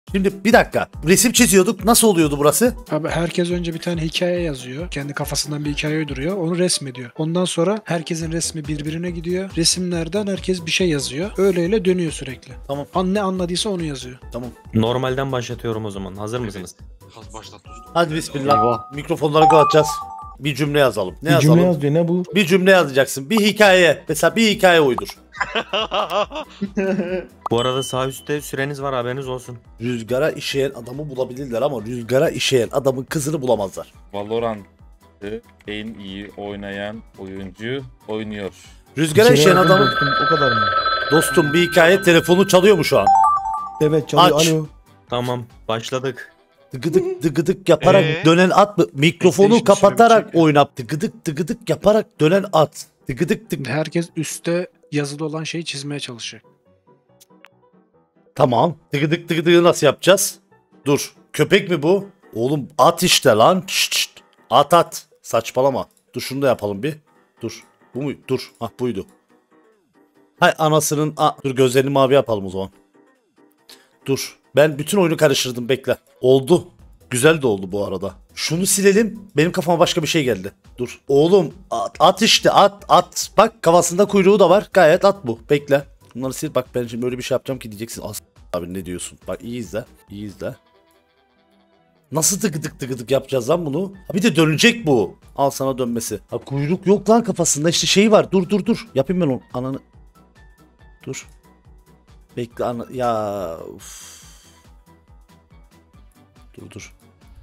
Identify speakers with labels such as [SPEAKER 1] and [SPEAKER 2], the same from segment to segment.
[SPEAKER 1] Şimdi bir dakika. Resim çiziyorduk. Nasıl oluyordu burası?
[SPEAKER 2] Abi herkes önce bir tane hikaye yazıyor. Kendi kafasından bir hikaye uyduruyor. Onu resmediyor. Ondan sonra herkesin resmi birbirine gidiyor. Resimlerden herkes bir şey yazıyor. Öyle dönüyor sürekli.
[SPEAKER 1] Tamam.
[SPEAKER 2] Ne anladıysa onu yazıyor.
[SPEAKER 1] Tamam.
[SPEAKER 3] Normalden başlatıyorum o zaman. Hazır mısınız?
[SPEAKER 4] Başlat dostum.
[SPEAKER 1] Hadi bismillah. Mikrofonları kapatacağız. Bir cümle yazalım. Ne yazalım?
[SPEAKER 5] Cümle yaz diyor, ne bu?
[SPEAKER 1] Bir cümle yazacaksın. Bir hikaye. Mesela bir hikaye uydur.
[SPEAKER 3] Bu arada sağ üstte süreniz var, haberiniz olsun.
[SPEAKER 1] Rüzgara işeyen adamı bulabilirler ama rüzgara işeyen adamın kızını bulamazlar.
[SPEAKER 4] Valorant'ı en iyi oynayan oyuncu oynuyor.
[SPEAKER 1] Rüzgara
[SPEAKER 5] İçeri
[SPEAKER 1] işeyen
[SPEAKER 5] yazdım
[SPEAKER 1] adamın...
[SPEAKER 5] dostum, o kadar mı?
[SPEAKER 1] Dostum bir hikaye, telefonu çalıyor mu şu an?
[SPEAKER 5] Evet çalıyor.
[SPEAKER 1] Aç.
[SPEAKER 5] Alo.
[SPEAKER 3] Tamam, başladık.
[SPEAKER 1] Dıgıdık dıgıdık yaparak dönen at mı? Mikrofonu
[SPEAKER 2] PlayStation
[SPEAKER 1] kapatarak
[SPEAKER 2] sürebilecek ya.
[SPEAKER 1] oynat. Dıgıdık dıgıdık yaparak dönen at. Dıgıdık dık.
[SPEAKER 2] Herkes üstte yazılı olan şeyi çizmeye çalışıyor.
[SPEAKER 1] Tamam. Dıgıdık dıgıdığı nasıl yapacağız? Dur. Köpek mi bu? Oğlum at işte lan. Şşt, şşt. At at. Saçmalama. Dur şunu da yapalım bir. Dur. Bu mu? Dur. Hah buydu. Hay anasının... Dur gözlerini mavi yapalım o zaman. Dur. Ben bütün oyunu karıştırdım, bekle. Oldu. Güzel de oldu bu arada. Şunu silelim. Benim kafama başka bir şey geldi. Dur. Oğlum at işte at. Bak kafasında kuyruğu da var. Gayet at bu. Bekle. Bunları sil. Bak ben şimdi böyle bir şey yapacağım ki diyeceksin. Abi ne diyorsun? Bak iyi izle. İyi izle. Nasıl tıkıdık yapacağız lan bunu? Ha, bir de dönecek bu. Al sana dönmesi. Ha, kuyruk yok lan kafasında. İşte şey var. Dur. Yapayım ben onu. Ananı. Dur. Bekle ya. Uf. Dur.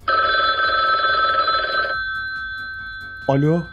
[SPEAKER 5] Alo.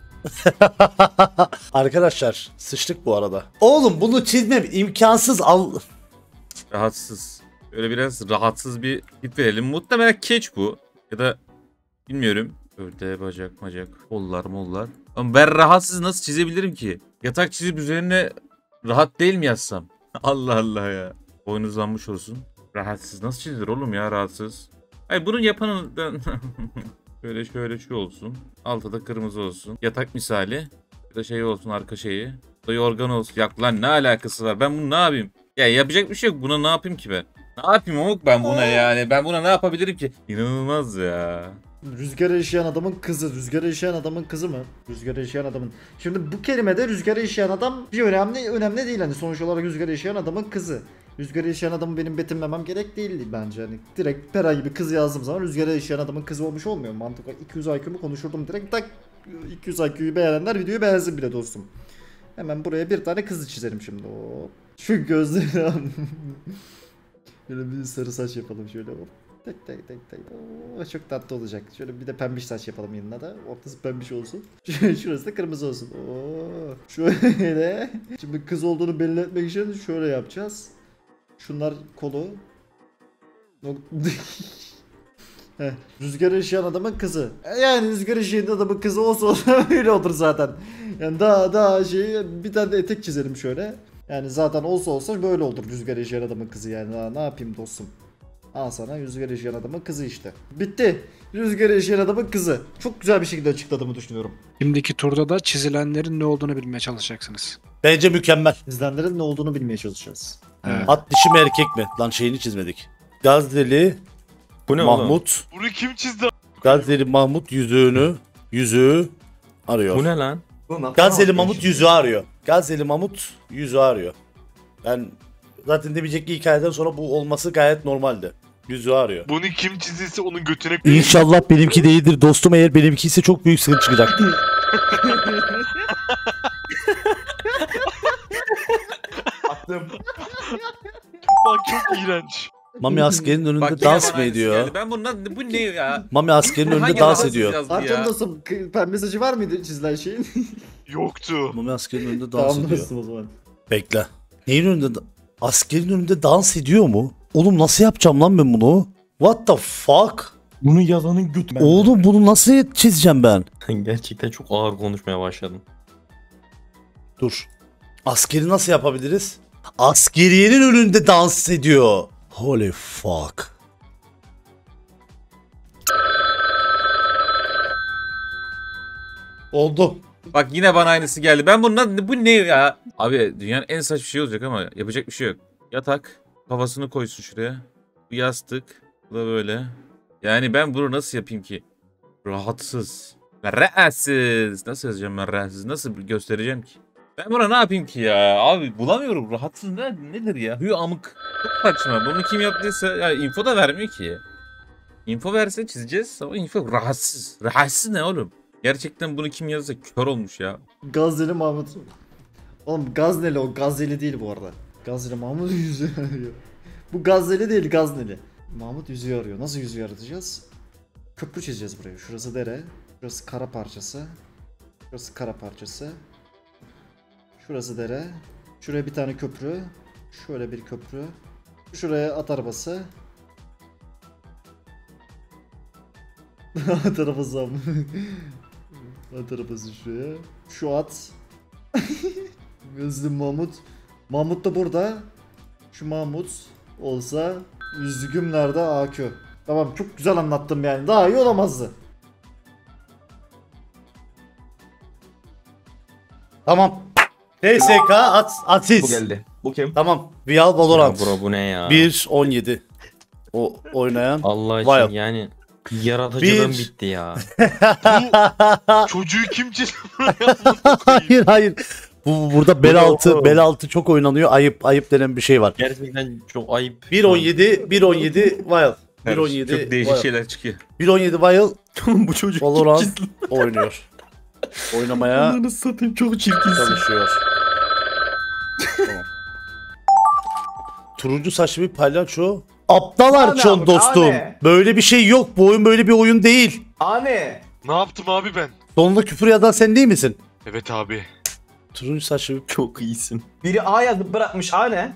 [SPEAKER 1] Arkadaşlar sıçtık bu arada. Oğlum bunu çizmem imkansız.
[SPEAKER 4] Rahatsız. Öyle biraz rahatsız bir tip verelim. Muhtemelen keç bu. Ya da bilmiyorum. Ördeğe bacak kollar mollar. Ama ben rahatsız nasıl çizebilirim ki? Yatak çizip üzerine rahat değil mi yazsam? Allah Allah ya. Boyun uzanmış olsun. Rahatsız nasıl çizilir oğlum ya, rahatsız? Hayır bunun yapanından şöyle şu olsun. Altta da kırmızı olsun. Yatak misali. Ya da şey olsun, arka şeyi. Ya da yorgan olsun. Yak lan ne alakası var? Ben bunu ne yapayım? Ya yapacak bir şey yok. Buna ne yapayım ki ben? Ne yapayım Umuk ben buna yani? Ben buna ne yapabilirim ki? İnanılmaz ya.
[SPEAKER 6] Rüzgara işeyen adamın kızı. Rüzgara işeyen adamın kızı mı? Rüzgara işeyen adamın. Şimdi bu kelimede rüzgara işeyen adam bir önemli değil. Hani sonuç olarak rüzgara işeyen adamın kızı. Rüzgara işeyen adamı benim betimlemem gerek değildi bence. Hani direkt Pera gibi kız yazdığım zaman rüzgara işeyen adamın kızı olmuş olmuyor. Mantıklı 200 IQ'mu konuşurdum direkt. Tak 200 IQ'yu beğenenler videoyu beğensin bile dostum. Hemen buraya bir tane kızı çizelim şimdi. Hop. Şu gözleri al. Şöyle bir sarı saç yapalım şöyle. Hop. Tek. Oo, çok tatlı olacak. Şöyle bir de pembiş saç yapalım yanına da. Ortası pembiş olsun. Şurası da kırmızı olsun. Oo. Şöyle. Şimdi kız olduğunu belli etmek için şöyle yapacağız. Şunlar kolu. Rüzgar işeyen adamın kızı. Yani rüzgar işeyen adamın kızı olsa öyle olur zaten. Yani daha bir tane de etek çizelim şöyle. Yani zaten olsa böyle olur rüzgar işeyen adamın kızı yani. Daha ne yapayım dostum? Al sana rüzgar işeyen adamın kızı işte. Bitti. Rüzgar işeyen adamın kızı. Çok güzel bir şekilde açıkladığımı düşünüyorum.
[SPEAKER 2] Şimdiki turda da çizilenlerin ne olduğunu bilmeye çalışacaksınız.
[SPEAKER 1] Bence mükemmel.
[SPEAKER 6] İzleyenlerin ne olduğunu bilmeye çalışacağız.
[SPEAKER 2] Evet.
[SPEAKER 1] At dişi mi erkek mi? Lan şeyini çizmedik. Gazze'li
[SPEAKER 3] Bu ne oğlum?
[SPEAKER 1] Mahmut.
[SPEAKER 4] Bunu kim çizdi?
[SPEAKER 1] Gazze'li Mahmut yüzüğü arıyor.
[SPEAKER 3] Bu ne lan?
[SPEAKER 1] Gazze'li Mahmut yüzüğü arıyor. Gazze'li Mahmut yüzüğü arıyor. Ben zaten demeyecek ki hikayeden sonra bu olması gayet normaldi. Yüzüğü arıyor.
[SPEAKER 7] Bunu kim çizdiyse onun götüne koyayım.
[SPEAKER 1] İnşallah benimki değildir dostum, eğer benimki ise çok büyük sıkıntı çıkacak.
[SPEAKER 7] Attım. Bak çok iğrenç.
[SPEAKER 1] Mami askerin önünde
[SPEAKER 4] Bak, yine
[SPEAKER 1] dans
[SPEAKER 4] bana
[SPEAKER 1] mı
[SPEAKER 4] aynısı
[SPEAKER 1] ediyor?
[SPEAKER 4] geldi. Ben bundan bu ne ya?
[SPEAKER 1] Mami askerin önünde
[SPEAKER 4] Hangi
[SPEAKER 1] dans
[SPEAKER 4] rahatsız
[SPEAKER 1] ediyor.
[SPEAKER 4] yazdı ya?
[SPEAKER 6] Arcan dostum pembe saçı var mıydı çizilen şeyin?
[SPEAKER 7] Yoktu.
[SPEAKER 1] Mami askerin önünde dans
[SPEAKER 6] Tamam
[SPEAKER 1] ediyor.
[SPEAKER 6] dostum o zaman.
[SPEAKER 1] Bekle. Neyin önünde? Askerin önünde dans ediyor mu? Oğlum nasıl yapacağım lan ben bunu? What the fuck?
[SPEAKER 5] Bunu yazanın götü.
[SPEAKER 1] Oğlum bunu nasıl çizeceğim ben?
[SPEAKER 3] Gerçekten çok ağır konuşmaya başladım.
[SPEAKER 1] Dur. Askeri nasıl yapabiliriz? Askeriyenin önünde dans ediyor. Holy fuck. Oldu.
[SPEAKER 4] Bak yine bana aynısı geldi. Ben bundan bu ne ya? Abi dünyanın en saçma şey olacak ama yapacak bir şey yok. Yatak kafasını koysun şuraya. Bu yastık. Bu da böyle. Yani ben bunu nasıl yapayım ki? Rahatsız. Rahatsız. Nasıl yazacağım ben rahatsız? Nasıl göstereceğim ki? Ben buna ne yapayım ki ya? Abi bulamıyorum. Rahatsız nedir ya? Hü amık. Çok saçma. Bunu kim yaptıysa ya info da vermiyor ki. Info verse çizeceğiz ama info rahatsız. Rahatsız ne oğlum? Gerçekten bunu kim yazsa kör olmuş ya.
[SPEAKER 6] Gazeli Mahmut. Oğlum Gazneli o Gazeli değil bu arada. Gazeli Mahmut yüzüğü arıyor. Bu Gazeli değil Gazneli. Mahmut yüzüğü arıyor. Nasıl yüzüğü aratacağız? Köprü çizeceğiz buraya. Şurası dere. Şurası kara parçası. Şurası kara parçası. Şurası dere. Şuraya bir tane köprü. Şöyle bir köprü. Şuraya at arabası. At arabası mı? At arabası şuraya. Şu at. Gözlü Mahmut. Mahmut da burada. Şu Mahmut olsa yüzüğüm nerede AQ. Tamam çok güzel anlattım yani. Daha iyi olamazdı.
[SPEAKER 1] Tamam. TSK Aziz.
[SPEAKER 3] Bu geldi. Bu kim?
[SPEAKER 1] Tamam. Vial Valorant.
[SPEAKER 3] Ya bro bu ne ya?
[SPEAKER 1] 1.17. O oynayan.
[SPEAKER 3] Allah için
[SPEAKER 1] Wild.
[SPEAKER 3] yani yaratıcılığım
[SPEAKER 1] Bir-
[SPEAKER 3] bitti ya.
[SPEAKER 7] Çocuğu kim çizdi?
[SPEAKER 1] hayır hayır. Burada bel
[SPEAKER 3] Bu ne
[SPEAKER 1] altı
[SPEAKER 3] oğlum?
[SPEAKER 1] bel altı çok oynanıyor. Ayıp denen bir şey var.
[SPEAKER 3] Gerçekten çok ayıp.
[SPEAKER 1] 1.17 Wild.
[SPEAKER 4] Her
[SPEAKER 1] 1.17
[SPEAKER 4] çok değişik
[SPEAKER 1] Wild.
[SPEAKER 4] şeyler çıkıyor.
[SPEAKER 1] 1.17 Wild
[SPEAKER 3] Bu çocuk
[SPEAKER 1] Valorant oynuyor. Oynamaya
[SPEAKER 3] Ananı satayım çok çirkinsin.
[SPEAKER 1] çalışıyor. Tamam. Turuncu saçlı bir palyaço. Aptal Arçon dostum. Böyle bir şey yok. Bu oyun böyle bir oyun değil.
[SPEAKER 8] Anne.
[SPEAKER 7] Ne yaptım abi ben?
[SPEAKER 1] Sonunda küfür yazan sen değil misin?
[SPEAKER 7] Evet abi.
[SPEAKER 1] Turuncu saçlı bir
[SPEAKER 3] Çok iyisin.
[SPEAKER 8] Biri A yazıp bırakmış. Anne.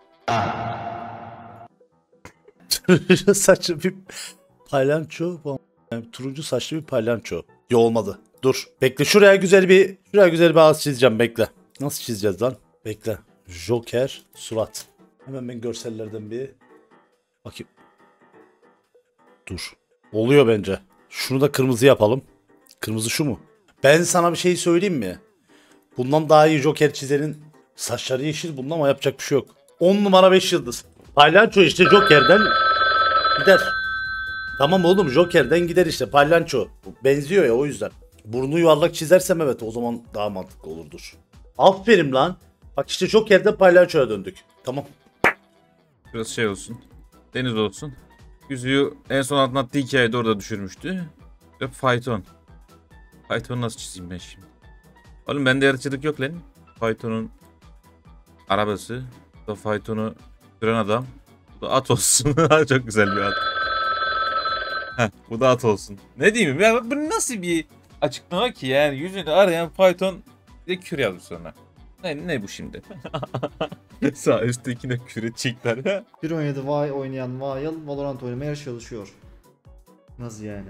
[SPEAKER 1] turuncu saçlı bir palyaço. Yani turuncu saçlı bir palyaço. Yo olmadı. Dur. Bekle şuraya güzel bir ağız çizeceğim bekle. Nasıl çizeceğiz lan? Bekle. Joker surat. Hemen ben görsellerden bir bakayım. Dur. Oluyor bence. Şunu da kırmızı yapalım. Kırmızı şu mu? Ben sana bir şey söyleyeyim mi? Bundan daha iyi Joker çizenin saçları yeşil bundan ama yapacak bir şey yok. 10 numara 5 yıldız. Palyaço işte Joker'den gider. Tamam oğlum Joker'den gider işte palyaço. Benziyor ya o yüzden. Burnu yuvarlak çizersem evet o zaman daha mantıklı olurdur. Aferin lan. Bak işte Joker'den palyaçoya döndük. Tamam.
[SPEAKER 4] Biraz şey olsun. Deniz olsun. Yüzüğü en son anlattığı hikayede orada düşürmüştü. Ve fayton. Fayton'u nasıl çizeyim ben şimdi? Oğlum bende yaratıcılık yok lan. Fayton'un arabası. Bu da faytonu süren adam. Bu da at olsun. Çok güzel bir at. Heh, bu da at olsun. Ne diyeyim ya bu nasıl bir açıklama ki yani yüzünü arayan fayton bir de kür yazmış sonra. Ne bu şimdi? Sağ üsttekine küre çekler ya.
[SPEAKER 6] 1.17 Vay oynayan Vayıl Valorant oynamaya çalışıyor. Nasıl yani?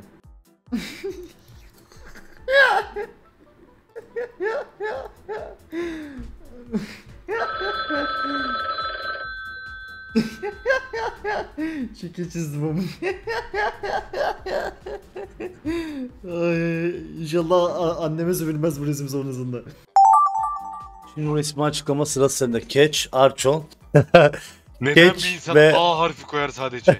[SPEAKER 6] Şekil çizdim ama. Ay, İnşallah anneme sövülmez bu resim sonrasında.
[SPEAKER 1] Şimdi o resmi açıklama sırası sende. Catch, Archon.
[SPEAKER 7] Neden
[SPEAKER 1] Geç
[SPEAKER 7] bir insan
[SPEAKER 1] ve-
[SPEAKER 7] A harfi koyar sadece?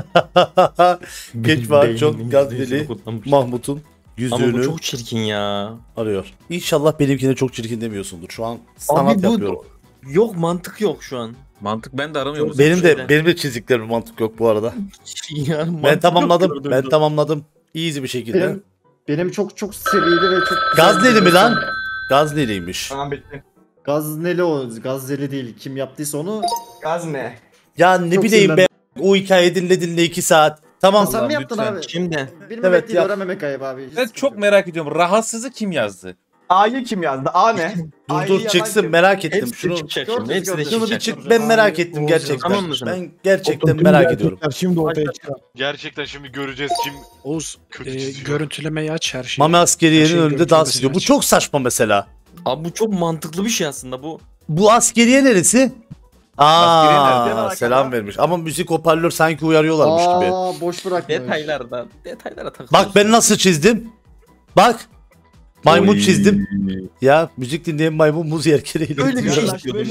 [SPEAKER 1] Geç ve Archon Gazdeli Mahmut'un
[SPEAKER 3] Ama bu
[SPEAKER 1] yüzüğünü
[SPEAKER 3] çok çirkin ya.
[SPEAKER 1] arıyor. İnşallah benimkine çok çirkin demiyorsundur. Şu an sanat
[SPEAKER 3] Abi bu
[SPEAKER 1] yapıyorum.
[SPEAKER 3] yok mantık yok şu an.
[SPEAKER 4] Mantık ben de aramıyorum.
[SPEAKER 1] Benim de çizdiklerim mantık yok bu arada.
[SPEAKER 3] Yani
[SPEAKER 1] Ben
[SPEAKER 3] mantık
[SPEAKER 1] tamamladım.
[SPEAKER 3] yok
[SPEAKER 1] Ben
[SPEAKER 3] gördüğümde.
[SPEAKER 1] tamamladım. Easy bir şekilde.
[SPEAKER 6] Benim çok seviyeli ve çok güzel
[SPEAKER 1] Gazneli
[SPEAKER 6] bir
[SPEAKER 1] mi
[SPEAKER 6] resim.
[SPEAKER 1] lan? Gazneli'ymiş.
[SPEAKER 8] Tamam bitti.
[SPEAKER 6] Gazneli o. Gazeli değil. Kim yaptıysa onu.
[SPEAKER 8] Gazne.
[SPEAKER 1] Ya ne
[SPEAKER 6] Çok
[SPEAKER 1] bileyim be. O hikaye dinle 2 saat. Tamam.
[SPEAKER 6] Sen mi yaptın
[SPEAKER 4] lütfen.
[SPEAKER 6] abi?
[SPEAKER 3] Şimdi
[SPEAKER 6] Bilmemek
[SPEAKER 1] Evet,
[SPEAKER 6] değil
[SPEAKER 1] yap.
[SPEAKER 6] öğrenmemek ayıp abi.
[SPEAKER 4] Ben çok merak ediyorum. Rahatsızı kim yazdı?
[SPEAKER 8] A'yı kim yazdı? A ne? A'yı
[SPEAKER 1] Dur
[SPEAKER 8] yazan
[SPEAKER 1] çıksın
[SPEAKER 8] kim?
[SPEAKER 1] merak ettim.
[SPEAKER 3] hepsi
[SPEAKER 1] Şunu
[SPEAKER 3] çıkacak
[SPEAKER 6] gördünüz,
[SPEAKER 3] şimdi. Hepsi de
[SPEAKER 6] gördünüz.
[SPEAKER 1] şunu bir
[SPEAKER 3] çıkacak.
[SPEAKER 1] çık. Ben merak
[SPEAKER 6] Abi,
[SPEAKER 1] ettim
[SPEAKER 6] Oğuz
[SPEAKER 1] gerçekten.
[SPEAKER 3] Tamam mısınız?
[SPEAKER 1] Ben gerçekten
[SPEAKER 5] Tüm
[SPEAKER 1] merak
[SPEAKER 5] gerçekler
[SPEAKER 1] ediyorum.
[SPEAKER 5] Şimdi ortaya çıkar.
[SPEAKER 7] Gerçekten şimdi göreceğiz kim
[SPEAKER 2] Oğuz
[SPEAKER 7] kötü çiziyor.
[SPEAKER 2] görüntülemeyi aç her şeyi.
[SPEAKER 1] Mami askeriyenin
[SPEAKER 2] Her şeyin
[SPEAKER 1] önünde dans
[SPEAKER 2] görüntülemesini
[SPEAKER 1] ediyor. Bu
[SPEAKER 2] aç.
[SPEAKER 1] çok saçma mesela.
[SPEAKER 3] Abi bu çok mantıklı bir şey aslında bu.
[SPEAKER 1] Bu askeriye neresi?
[SPEAKER 4] Askeriye nerede?
[SPEAKER 8] Hemen
[SPEAKER 1] Selam
[SPEAKER 8] arkada.
[SPEAKER 1] vermiş. Ama müzik hoparlör sanki uyarıyorlarmış gibi.
[SPEAKER 6] Boş bırakmış.
[SPEAKER 3] Detaylara takılıyorsun.
[SPEAKER 1] Bak ben nasıl çizdim. Bak. Maymun
[SPEAKER 3] Oy.
[SPEAKER 1] çizdim. Ya müzik dinleyen maymun muz yerken eğleniyor.
[SPEAKER 3] Öyle bir şey istiyordum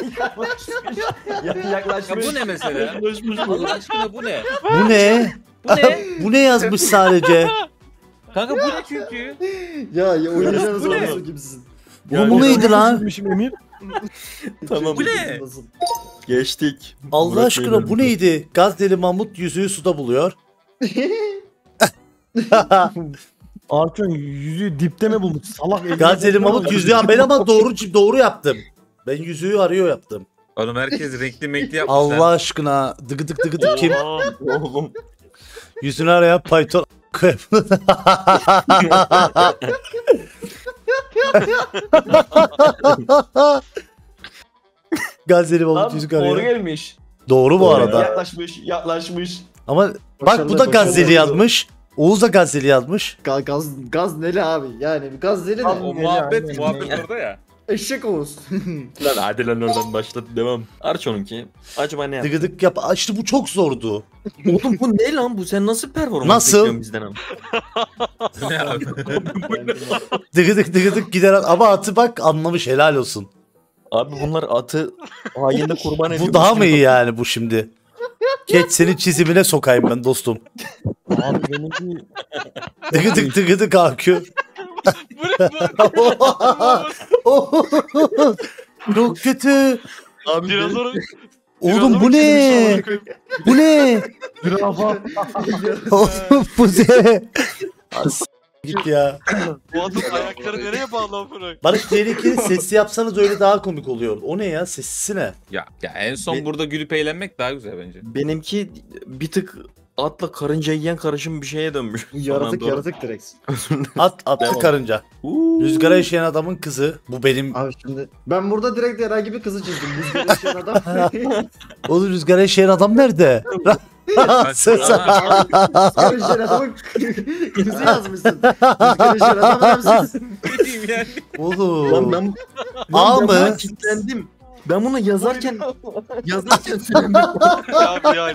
[SPEAKER 3] ben.
[SPEAKER 8] Yaklaşmış.
[SPEAKER 4] Ya bu ne mesela? Allah aşkına bu ne?
[SPEAKER 1] Bu ne?
[SPEAKER 3] Bu ne?
[SPEAKER 1] Bu ne yazmış sadece?
[SPEAKER 4] Kanka bu ne çünkü?
[SPEAKER 6] Ya oynayacağınız
[SPEAKER 4] Bu ne?
[SPEAKER 6] oynuyorsun gibisin.
[SPEAKER 1] Oğlum bu neydi lan?
[SPEAKER 5] Çizmişim Emir.
[SPEAKER 3] Tamam.
[SPEAKER 4] Bu ne?
[SPEAKER 3] Geçtik.
[SPEAKER 1] Allah
[SPEAKER 3] Murat
[SPEAKER 1] aşkına
[SPEAKER 3] Bey'le.
[SPEAKER 1] bu neydi? Gazdeli Mahmut yüzüğü suda buluyor.
[SPEAKER 5] Arçon yüzüğü dipte mi bulduk? Salak. eline
[SPEAKER 1] Gazdeli
[SPEAKER 5] koyma.
[SPEAKER 1] Mahmut yüzüğü ben ama doğru yaptım. Ben yüzüğü arıyor yaptım.
[SPEAKER 4] Oğlum herkes renkli menkli yapmışlar.
[SPEAKER 1] Allah aşkına dıgıdık dıgıdık kim?
[SPEAKER 3] Oğlum.
[SPEAKER 1] Yüzünü arayan Python Gazdeli Mahmut
[SPEAKER 8] Lan
[SPEAKER 1] yüzük
[SPEAKER 8] doğru
[SPEAKER 1] arıyor.
[SPEAKER 8] gelmiş.
[SPEAKER 1] Doğru bu arada.
[SPEAKER 8] Yaklaşmış.
[SPEAKER 1] Ama bak
[SPEAKER 6] Başarılı,
[SPEAKER 1] bu da Gazdeli
[SPEAKER 6] başarılı.
[SPEAKER 1] yazmış. Oğuz da Gazdeli yazmış.
[SPEAKER 6] Gaz neli abi? Yani gaz neli
[SPEAKER 4] O
[SPEAKER 6] ne?
[SPEAKER 4] muhabbet orada ya.
[SPEAKER 6] Eşek Oğuz.
[SPEAKER 3] Lan hadi lan oradan başladı devam. Arçon'unki. Acaba ne yaptı?
[SPEAKER 1] Dıgıdık yap. Aa, İşte bu çok zordu.
[SPEAKER 3] Oğlum bu ne lan bu? Sen nasıl performans
[SPEAKER 1] Nasıl?
[SPEAKER 3] bekliyorsun bizden abi?
[SPEAKER 4] Ne abi?
[SPEAKER 1] Dıgıdık gider. Ama atı bak anlamış helal olsun.
[SPEAKER 3] Abi bunlar atı hayinde kurban ediyor.
[SPEAKER 1] Bu daha mı iyi yani bu şimdi? Geç senin çizimine sokayım ben dostum.
[SPEAKER 5] Abi benimki
[SPEAKER 1] Dıgıdık AQ. Çok kötü.
[SPEAKER 3] Abi
[SPEAKER 7] Dinozor.
[SPEAKER 1] Oğlum bu ne? Bu ne?
[SPEAKER 5] zürafa.
[SPEAKER 1] Oğlum bu ne? As git ya.
[SPEAKER 7] Bu adam ayakları nereye bağlı amına?
[SPEAKER 1] Barış tehlikeli sesli yapsanız öyle daha komik oluyor. O ne ya? Sessisi ne?
[SPEAKER 4] Ya en son burada gülüp eğlenmek daha güzel bence.
[SPEAKER 3] benimki bir tık atla karınca yiyen karışım bir şeye dönmüş.
[SPEAKER 6] Yaratık
[SPEAKER 3] Sonra
[SPEAKER 6] yaratık direkt.
[SPEAKER 1] Atlı
[SPEAKER 3] Devam.
[SPEAKER 1] karınca.
[SPEAKER 3] Uuu.
[SPEAKER 1] Rüzgara yaşayan adamın kızı. Bu benim.
[SPEAKER 6] Abi şimdi ben burada direkt herhangi bir kızı çizdim. Rüzgar yaşayan adam.
[SPEAKER 1] Oğlum rüzgara yaşayan adam nerede? Ses.
[SPEAKER 6] Rüzgar yaşayan adamın kızı yazmışsın. Rüzgar yaşayan adam yazmışsın.
[SPEAKER 4] yani.
[SPEAKER 1] Oğlum.
[SPEAKER 3] Lan ben,
[SPEAKER 1] A
[SPEAKER 3] lan ben
[SPEAKER 1] mı?
[SPEAKER 3] buna kilitlendim. Ben bunu yazarken sürendim.
[SPEAKER 7] Abi yani.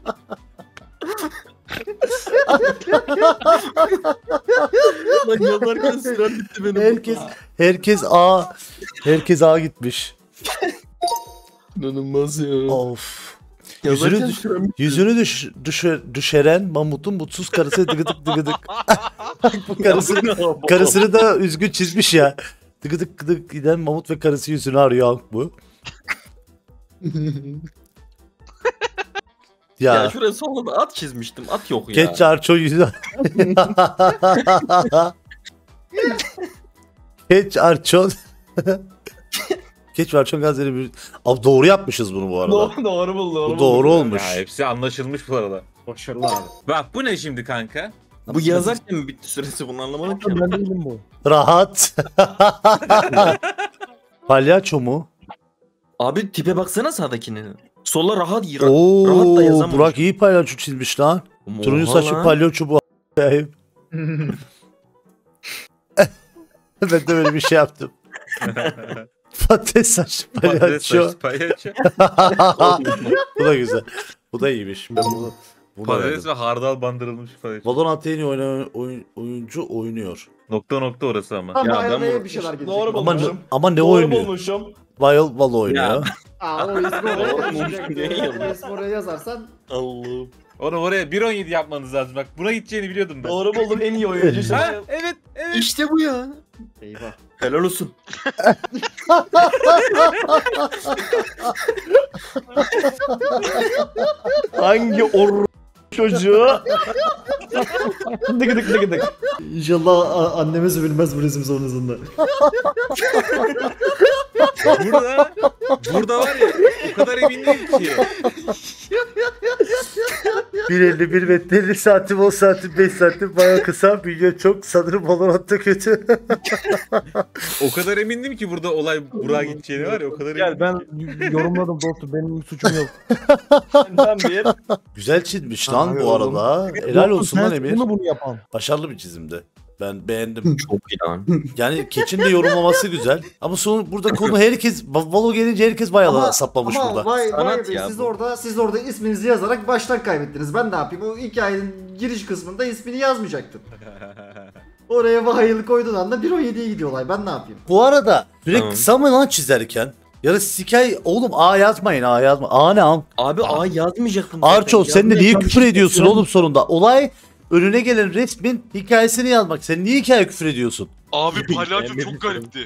[SPEAKER 3] Lan yazarken süren bitti benim.
[SPEAKER 1] Herkes A gitmiş.
[SPEAKER 3] İnanılmaz ya.
[SPEAKER 1] Of.
[SPEAKER 3] Yazarken
[SPEAKER 1] Yüzünü,
[SPEAKER 3] süren bitti.
[SPEAKER 1] yüzünü düşeren Mahmut'un mutsuz karısı dıgıdık. Bu karısını da üzgün çizmiş ya. Dıgıdık giden Mahmut ve karısı yüzünü arıyor bu.
[SPEAKER 3] Ya
[SPEAKER 1] Ya.
[SPEAKER 3] şuraya sonunda da at çizmiştim. At yok ya.
[SPEAKER 1] Geç Arço yüzü. Geç Arço. Geç Arço Gazeli bir... Abi doğru yapmışız bunu bu arada.
[SPEAKER 8] Doğru buldu.
[SPEAKER 1] Bu doğru olmuş.
[SPEAKER 4] Ya hepsi anlaşılmış bu arada.
[SPEAKER 6] Başarılı abi.
[SPEAKER 4] Bak bu ne şimdi kanka?
[SPEAKER 3] Bu yazarken mi bitti süresi bunu anlamadım ki.
[SPEAKER 5] Ben değilim bu.
[SPEAKER 1] Rahat. Palyaço mu?
[SPEAKER 3] Abi tipe baksana sağdakine. Sola rahat rahat da
[SPEAKER 1] Oo,
[SPEAKER 3] yazamamış.
[SPEAKER 1] Burak iyi palyaço çizmiş lan. Turuncu
[SPEAKER 3] Oha
[SPEAKER 1] saçlı
[SPEAKER 3] lan.
[SPEAKER 1] palyaço bu. Ben de böyle bir şey yaptım. Patates saçlı
[SPEAKER 4] Patates
[SPEAKER 1] palyaço.
[SPEAKER 4] saçlı palyaço.
[SPEAKER 1] Bu da güzel. Bu da iyiymiş. Ben bunu
[SPEAKER 4] Patates
[SPEAKER 1] beğendim.
[SPEAKER 4] ve hardal bandırılmış palyaço.
[SPEAKER 1] Valorant en iyi oyuncu oynuyor.
[SPEAKER 4] Nokta orası ama.
[SPEAKER 6] Ama
[SPEAKER 3] Ya ben
[SPEAKER 6] araya
[SPEAKER 3] bu-
[SPEAKER 6] bir şeyler gelecek.
[SPEAKER 8] Doğru
[SPEAKER 1] Ama
[SPEAKER 8] bulmuşum.
[SPEAKER 1] ama ne
[SPEAKER 8] Doğru
[SPEAKER 1] oynuyor?
[SPEAKER 8] bulmuşum.
[SPEAKER 1] Valo oynuyor.
[SPEAKER 3] Ya.
[SPEAKER 6] Aa o ismi oraya
[SPEAKER 3] Doğru
[SPEAKER 6] yazacaktı.
[SPEAKER 3] bulmuş, ne yazıyor?
[SPEAKER 6] O ismi oraya yazarsan
[SPEAKER 3] Allah'ım.
[SPEAKER 4] Onu oraya 1.17 yapmanız lazım. Bak buna gideceğini biliyordum ben.
[SPEAKER 8] Doğru buldum en iyi oyuncu.
[SPEAKER 4] Ha evet.
[SPEAKER 3] İşte bu ya.
[SPEAKER 6] eyvah.
[SPEAKER 3] Helal olsun.
[SPEAKER 8] Hangi çocuğu? Dık.
[SPEAKER 6] İnşallah annemiz bilmez bu resim sonucunda.
[SPEAKER 4] Burada var ya o kadar emin değilim ki.
[SPEAKER 1] 1.51 metre 50 santim 10 santim 5 santim baya kısa. Video çok sanırım Valorant'ta kötü.
[SPEAKER 4] O kadar emindim ki burada olay Burak'a gideceğini var ya o kadar
[SPEAKER 5] Gel
[SPEAKER 4] emindim.
[SPEAKER 5] ben yorumladım dostum. Benim suçum yok.
[SPEAKER 8] Benden bir.
[SPEAKER 1] Güzel çizmiş lan
[SPEAKER 6] Abi
[SPEAKER 1] bu
[SPEAKER 6] oğlum.
[SPEAKER 1] arada. Helal olsun lan
[SPEAKER 5] Sensin
[SPEAKER 1] Emir.
[SPEAKER 5] bunu yapan.
[SPEAKER 1] Başarılı bir çizimdi. Ben beğendim.
[SPEAKER 3] Çok iyi lan.
[SPEAKER 1] Yani Keç'in de yorumlaması güzel. Ama son burada konu herkes Valo gelince herkes bayağı saplamış burada.
[SPEAKER 6] Vay
[SPEAKER 3] Sanat
[SPEAKER 6] be
[SPEAKER 3] ya
[SPEAKER 6] siz orada isminizi yazarak baştan kaybettiniz. Ben ne yapayım? Bu hikayenin giriş kısmında ismini yazmayacaktım. Oraya vahil koyduğun anda 1.17'ye gidiyor olay. Ben ne yapayım?
[SPEAKER 1] Bu arada sürekli
[SPEAKER 3] Tamam.
[SPEAKER 1] kısa mı lan çizerken? Ya da hikaye oğlum A yazmayın A yazma. A ne am?
[SPEAKER 3] Abi A yazmayacaktım.
[SPEAKER 1] Arço sen de niye
[SPEAKER 5] Yazmayacağım,
[SPEAKER 1] küfür
[SPEAKER 5] bir şey
[SPEAKER 1] ediyorsun
[SPEAKER 5] yapıyorum.
[SPEAKER 1] oğlum sonunda? Olay önüne gelen resmin hikayesini yazmak. Sen niye hikaye küfür ediyorsun?
[SPEAKER 7] Abi palyaço çok garipti.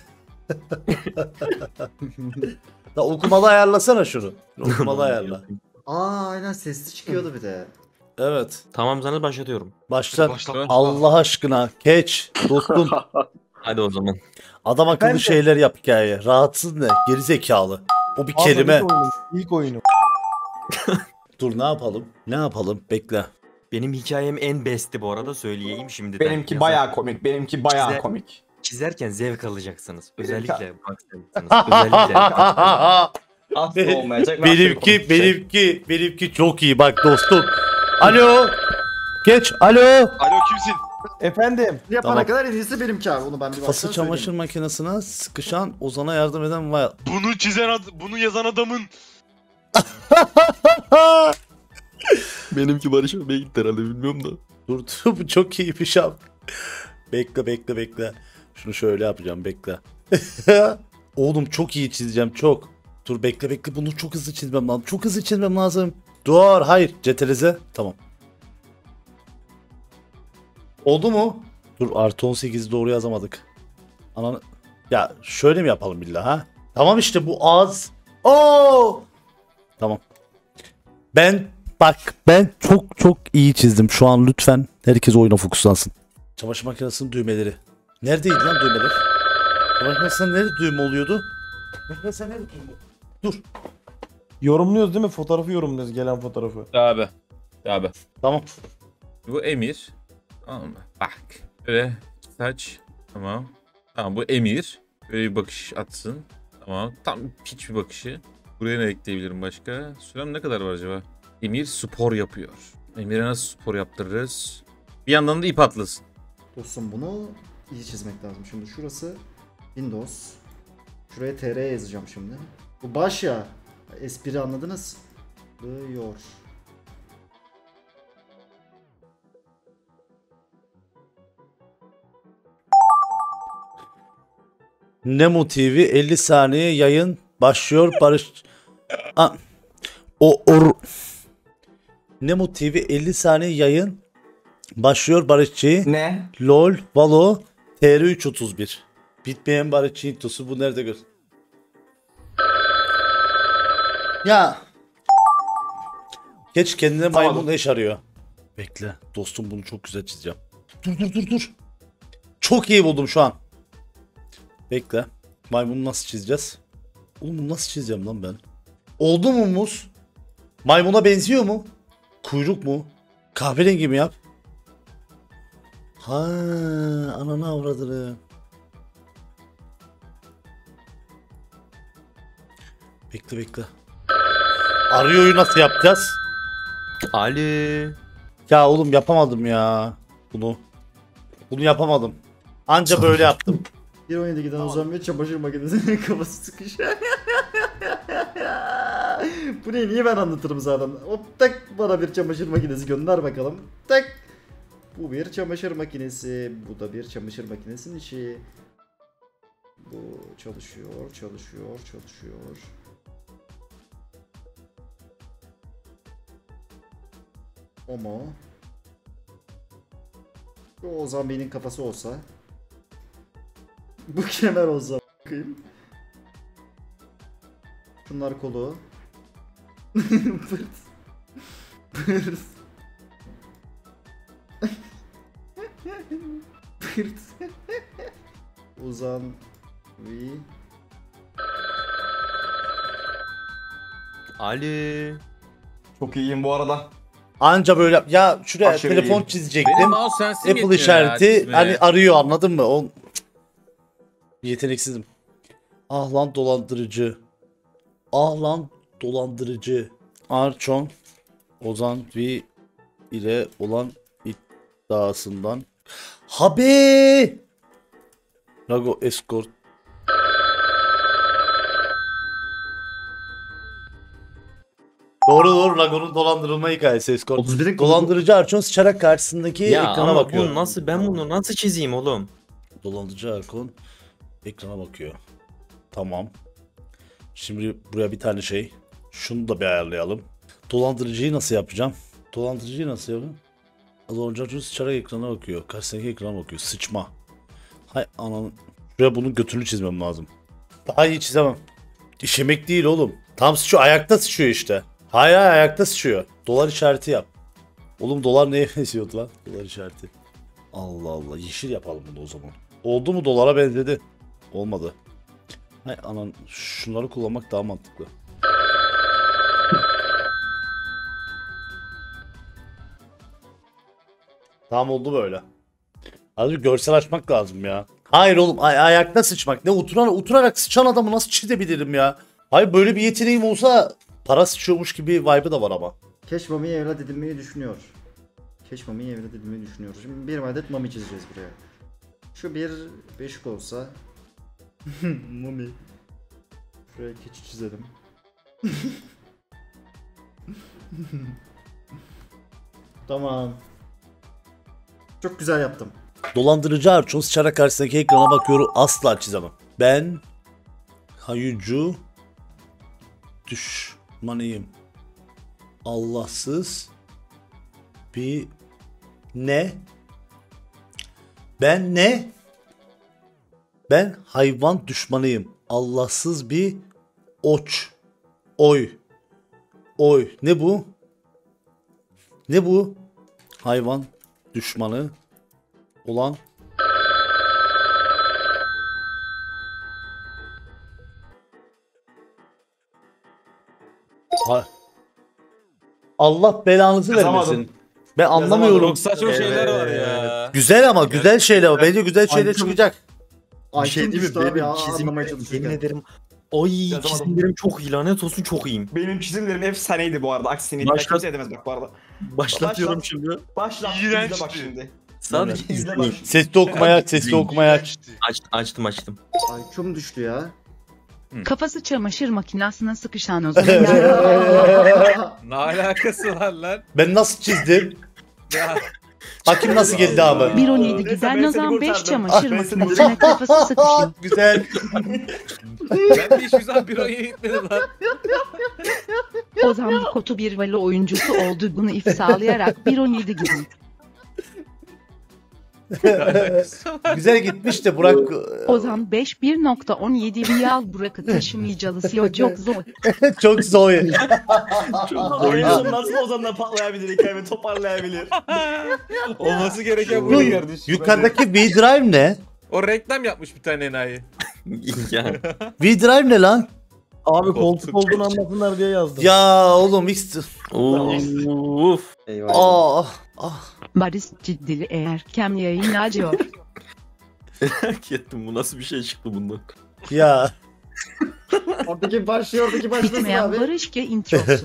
[SPEAKER 1] Da okumalı ayarlasana şunu. Okumalı ayarla.
[SPEAKER 6] Aynen sesli çıkıyordu bir de.
[SPEAKER 1] Evet.
[SPEAKER 3] Tamam sana başlatıyorum.
[SPEAKER 1] Başla.
[SPEAKER 7] Başla.
[SPEAKER 1] Allah aşkına. Keç. Dostum.
[SPEAKER 3] Hadi o zaman.
[SPEAKER 1] Adam akıllı
[SPEAKER 5] Ben de-
[SPEAKER 1] şeyler yap hikaye. Rahatsız ne? Geri zekalı. O bir
[SPEAKER 5] Abla,
[SPEAKER 1] kelime.
[SPEAKER 5] İlk oyunu.
[SPEAKER 1] Dur ne yapalım? Ne yapalım? Bekle.
[SPEAKER 3] Benim hikayem en besti bu arada söyleyeyim şimdi.
[SPEAKER 8] Benimki bayağı komik. Benimki bayağı
[SPEAKER 3] Size-
[SPEAKER 8] komik.
[SPEAKER 3] Çizerken zevk alacaksınız. Özellikle bakacaksınız. Özellikle.
[SPEAKER 8] Asla olmayacak. ben şöyle konuşacağım.
[SPEAKER 1] benimki çok iyi bak dostum. Alo. Geç. Alo.
[SPEAKER 7] Alo kimsin?
[SPEAKER 5] Efendim.
[SPEAKER 6] Yapana
[SPEAKER 1] Tamam.
[SPEAKER 6] kadar en iyisi benimki abi. Onu ben bir
[SPEAKER 1] Kafası
[SPEAKER 6] baştan
[SPEAKER 1] çamaşır
[SPEAKER 6] söyleyeyim.
[SPEAKER 1] makinesine sıkışan Ozan'a yardım eden vay.
[SPEAKER 7] Bunu yazan adamın
[SPEAKER 3] Benimki Barış Bey gitti herhalde bilmiyorum da.
[SPEAKER 1] Dur bu çok iyiymiş abi. Bekle. Şunu şöyle yapacağım bekle. Oğlum çok iyi çizeceğim çok. Dur bekle bunu çok hızlı çizmem lazım. Çok hızlı çizmem lazım. Dur hayır ceterize. Tamam. Oldu mu? Dur artı 18'i doğru yazamadık. Ananı... Ya şöyle mi yapalım billah ha? Tamam işte bu az. Oo! Tamam. Ben çok iyi çizdim. Şu an lütfen herkes oyuna fokuslansın. Çamaşır makinesinin düğmeleri. Neredeydi lan düğmeler? Çamaşır makinesinde nerede düğme oluyordu? Çamaşır makinesinde nerede düğme? Dur.
[SPEAKER 5] Yorumluyoruz değil mi? Fotoğrafı yorumluyoruz. Gelen fotoğrafı.
[SPEAKER 4] Abi.
[SPEAKER 1] Tamam.
[SPEAKER 4] Bu Emir. Tamam mı? Bak. Böyle saç. Tamam. Tamam bu Emir. Böyle bir bakış atsın. Tamam. Tam piç bir bakışı. Buraya ne ekleyebilirim başka? Sürem ne kadar var acaba? Emir spor yapıyor. Emir'e nasıl spor yaptırırız? Bir yandan da ip atlasın.
[SPEAKER 6] Dostum bunu iyi çizmek lazım. Şimdi şurası Windows. Şuraya TR yazacağım şimdi. Bu baş ya. Espri anladınız. Yor.
[SPEAKER 1] Nemo TV 50 saniye yayın başlıyor Barış. A- Nemo TV 50 saniye yayın başlıyor Barışçı.
[SPEAKER 8] Ne?
[SPEAKER 1] LOL, Valo, TR331. Bitmeyen Barışçı intosu bu nerede gör? Ya. Geç kendine maymun eş arıyor. Bekle dostum bunu çok güzel çizeceğim. Dur. Çok iyi buldum şu an. Bekle. Maymunu nasıl çizeceğiz? Oğlum bunu nasıl çizeceğim lan ben? Oldu mu muz? Maymuna benziyor mu? Kuyruk mu? Kahverengi mi yap? Ha, ananı avradını. Bekle. Arıyor'yu nasıl yapacağız?
[SPEAKER 3] Ali.
[SPEAKER 1] Ya oğlum yapamadım ya bunu. Bunu yapamadım. Anca böyle yaptım.
[SPEAKER 6] 1.17 giden Ozan ve çamaşır makinesinin kafası sıkışıyor. Bu ne? Niye ben anlatırım zaten? Hop tak bana bir çamaşır makinesi gönder bakalım. Tak. Bu bir çamaşır makinesi. Bu da bir çamaşır makinesinin içi. Bu çalışıyor. O mu? Bu Ozan Bey'in kafası olsa. Bu kemer olsa bakayım. Bunlar kolu. Pırt. Pırt. Pırt. Ozan V.
[SPEAKER 3] Ali.
[SPEAKER 8] Çok iyiyim bu arada.
[SPEAKER 1] Anca böyle yap. Ya şuraya
[SPEAKER 8] Aşırı
[SPEAKER 1] telefon
[SPEAKER 8] iyi.
[SPEAKER 1] çizecektim.
[SPEAKER 4] Benim mouse sensim
[SPEAKER 1] Apple
[SPEAKER 4] yetmiyor ya
[SPEAKER 1] işareti
[SPEAKER 4] çizmeye.
[SPEAKER 1] hani arıyor anladın mı? O yeteneksizim. Ah lan dolandırıcı. Arçon Ozan V ile olan iddiasından Habe Rago Escort Doğru doğru. Rago'nun dolandırılma hikayesi Escort.
[SPEAKER 6] 31'in
[SPEAKER 1] Dolandırıcı Archon sıçarak karşısındaki
[SPEAKER 3] Ya
[SPEAKER 1] ekrana
[SPEAKER 3] ama
[SPEAKER 1] bakıyor.
[SPEAKER 3] bu nasıl, ben bunu nasıl çizeyim oğlum?
[SPEAKER 1] Dolandırıcı Archon ekrana bakıyor. Tamam. Şimdi buraya bir tane şey. Şunu da bir ayarlayalım. Dolandırıcıyı nasıl yapacağım? Dolandırıcıyı nasıl yapayım? Dolandırıcı Archon sıçarak ekrana bakıyor. Karşısındaki ekrana bakıyor. Sıçma. Hay ananı. Şuraya bunun götünü çizmem lazım. Daha iyi çizemem. İşemek değil oğlum. Tam sıçıyor. Ayakta sıçıyor işte. Hayır ayakta sıçıyor. Dolar işareti yap. Oğlum dolar neye benziyordu lan? Dolar işareti. Allah Allah. Yeşil yapalım bunu o zaman. Oldu mu dolara benzedi. Olmadı. Hay anan. Şunları kullanmak daha mantıklı. Tamam oldu böyle. Azıcık görsel açmak lazım ya. Hayır oğlum ayakta sıçmak. Ne oturarak sıçan adamı nasıl çizebilirim ya? Hayır böyle bir yeteneğim olsa para sıçıyormuş gibi vibe'ı da var ama.
[SPEAKER 6] Keş Mami'yi evlat edinmeyi düşünüyor. Keş Mami'yi evlat edinmeyi düşünüyor. Şimdi bir adet Mami çizeceğiz buraya. Şu bir beşik olsa. Mami. Şuraya keçi çizelim. Tamam. Çok güzel yaptım.
[SPEAKER 1] Dolandırıcı Archon sıçarak karşısındaki ekrana bakıyor, asla çizemem. Ben hayucu düşmanıyım. Allahsız bir ne? Ben ne? Ben hayvan düşmanıyım. Allahsız bir oç. Oy. Oy. Ne bu? Ne bu? Hayvan düşmanı olan Allah belanızı
[SPEAKER 8] Yazamadım.
[SPEAKER 1] vermesin. Ben anlamıyorum.
[SPEAKER 4] Çok saçma şeyler var ya.
[SPEAKER 1] Güzel ama güzel şeyler var. Bence güzel şeyler çıkacak.
[SPEAKER 3] Bir şey değil mi?
[SPEAKER 6] düştü abi ya,
[SPEAKER 3] Benim
[SPEAKER 6] anlamaya
[SPEAKER 3] çizimlerim,
[SPEAKER 6] çalışırken.
[SPEAKER 3] yemin ederim. Ay
[SPEAKER 8] Yazamadım.
[SPEAKER 3] çizimlerim çok iyi, lanet olsun çok iyiyim.
[SPEAKER 8] Benim çizimlerim efsaneydi bu arada. Aksini
[SPEAKER 3] Başlat.
[SPEAKER 8] kimse edemez bak bu arada.
[SPEAKER 3] Başlatıyorum
[SPEAKER 8] Başlat.
[SPEAKER 3] şimdi.
[SPEAKER 8] Başla.
[SPEAKER 7] İğrençti.
[SPEAKER 8] İzle bak şimdi.
[SPEAKER 3] Sadece
[SPEAKER 8] İzle
[SPEAKER 3] izleyin.
[SPEAKER 8] bak.
[SPEAKER 1] Sesli okumaya, sesli okumaya aç.
[SPEAKER 3] Açtım.
[SPEAKER 6] IQ'm düştü ya.
[SPEAKER 9] Kafası çamaşır makinesine sıkışan Ozan.
[SPEAKER 4] Ne alakası var lan?
[SPEAKER 1] Ben nasıl çizdim?
[SPEAKER 4] Ya,
[SPEAKER 1] Bakayım nasıl geldi ama.
[SPEAKER 9] 1.17 giden
[SPEAKER 8] ben
[SPEAKER 9] Ozan
[SPEAKER 8] seni
[SPEAKER 9] 5
[SPEAKER 8] kurtardım.
[SPEAKER 9] çamaşır
[SPEAKER 8] Ben seni
[SPEAKER 9] makinesine kafası sıkışıyor.
[SPEAKER 1] Güzel.
[SPEAKER 4] ben de hiçbir zaman bir oyuna gitmedim lan.
[SPEAKER 9] Ozan Kotu bir vali oyuncusu olduğunu ifşalayarak 1.17 gibi.
[SPEAKER 1] Güzel gitmiş de Burak.
[SPEAKER 9] Ozan 5 1.17 Riyal Burak'ı taşımayacağız çok zor.
[SPEAKER 1] Çok zor.
[SPEAKER 8] Oyunun nasıl Ozan'la patlayabilir, hikayemi toparlayabilir.
[SPEAKER 4] Olması gereken bu kardeşim.
[SPEAKER 1] Yukarıdaki V-Drive ne?
[SPEAKER 4] O reklam yapmış bir tane enayi.
[SPEAKER 3] Ya.
[SPEAKER 1] V-Drive ne lan?
[SPEAKER 5] Abi koltuk olduğunu anlasınlar diye yazdım.
[SPEAKER 1] Ya oğlum hiç...
[SPEAKER 3] Uf.
[SPEAKER 1] Ah. Ah.
[SPEAKER 9] Barış ciddili eğer kem yayın acıyor.
[SPEAKER 3] Merak ettim, bu nasıl bir şey çıktı bundan.
[SPEAKER 1] Ya.
[SPEAKER 6] Oradaki başlasın
[SPEAKER 9] Bitmeyen
[SPEAKER 6] abi.
[SPEAKER 9] Barış G introsu.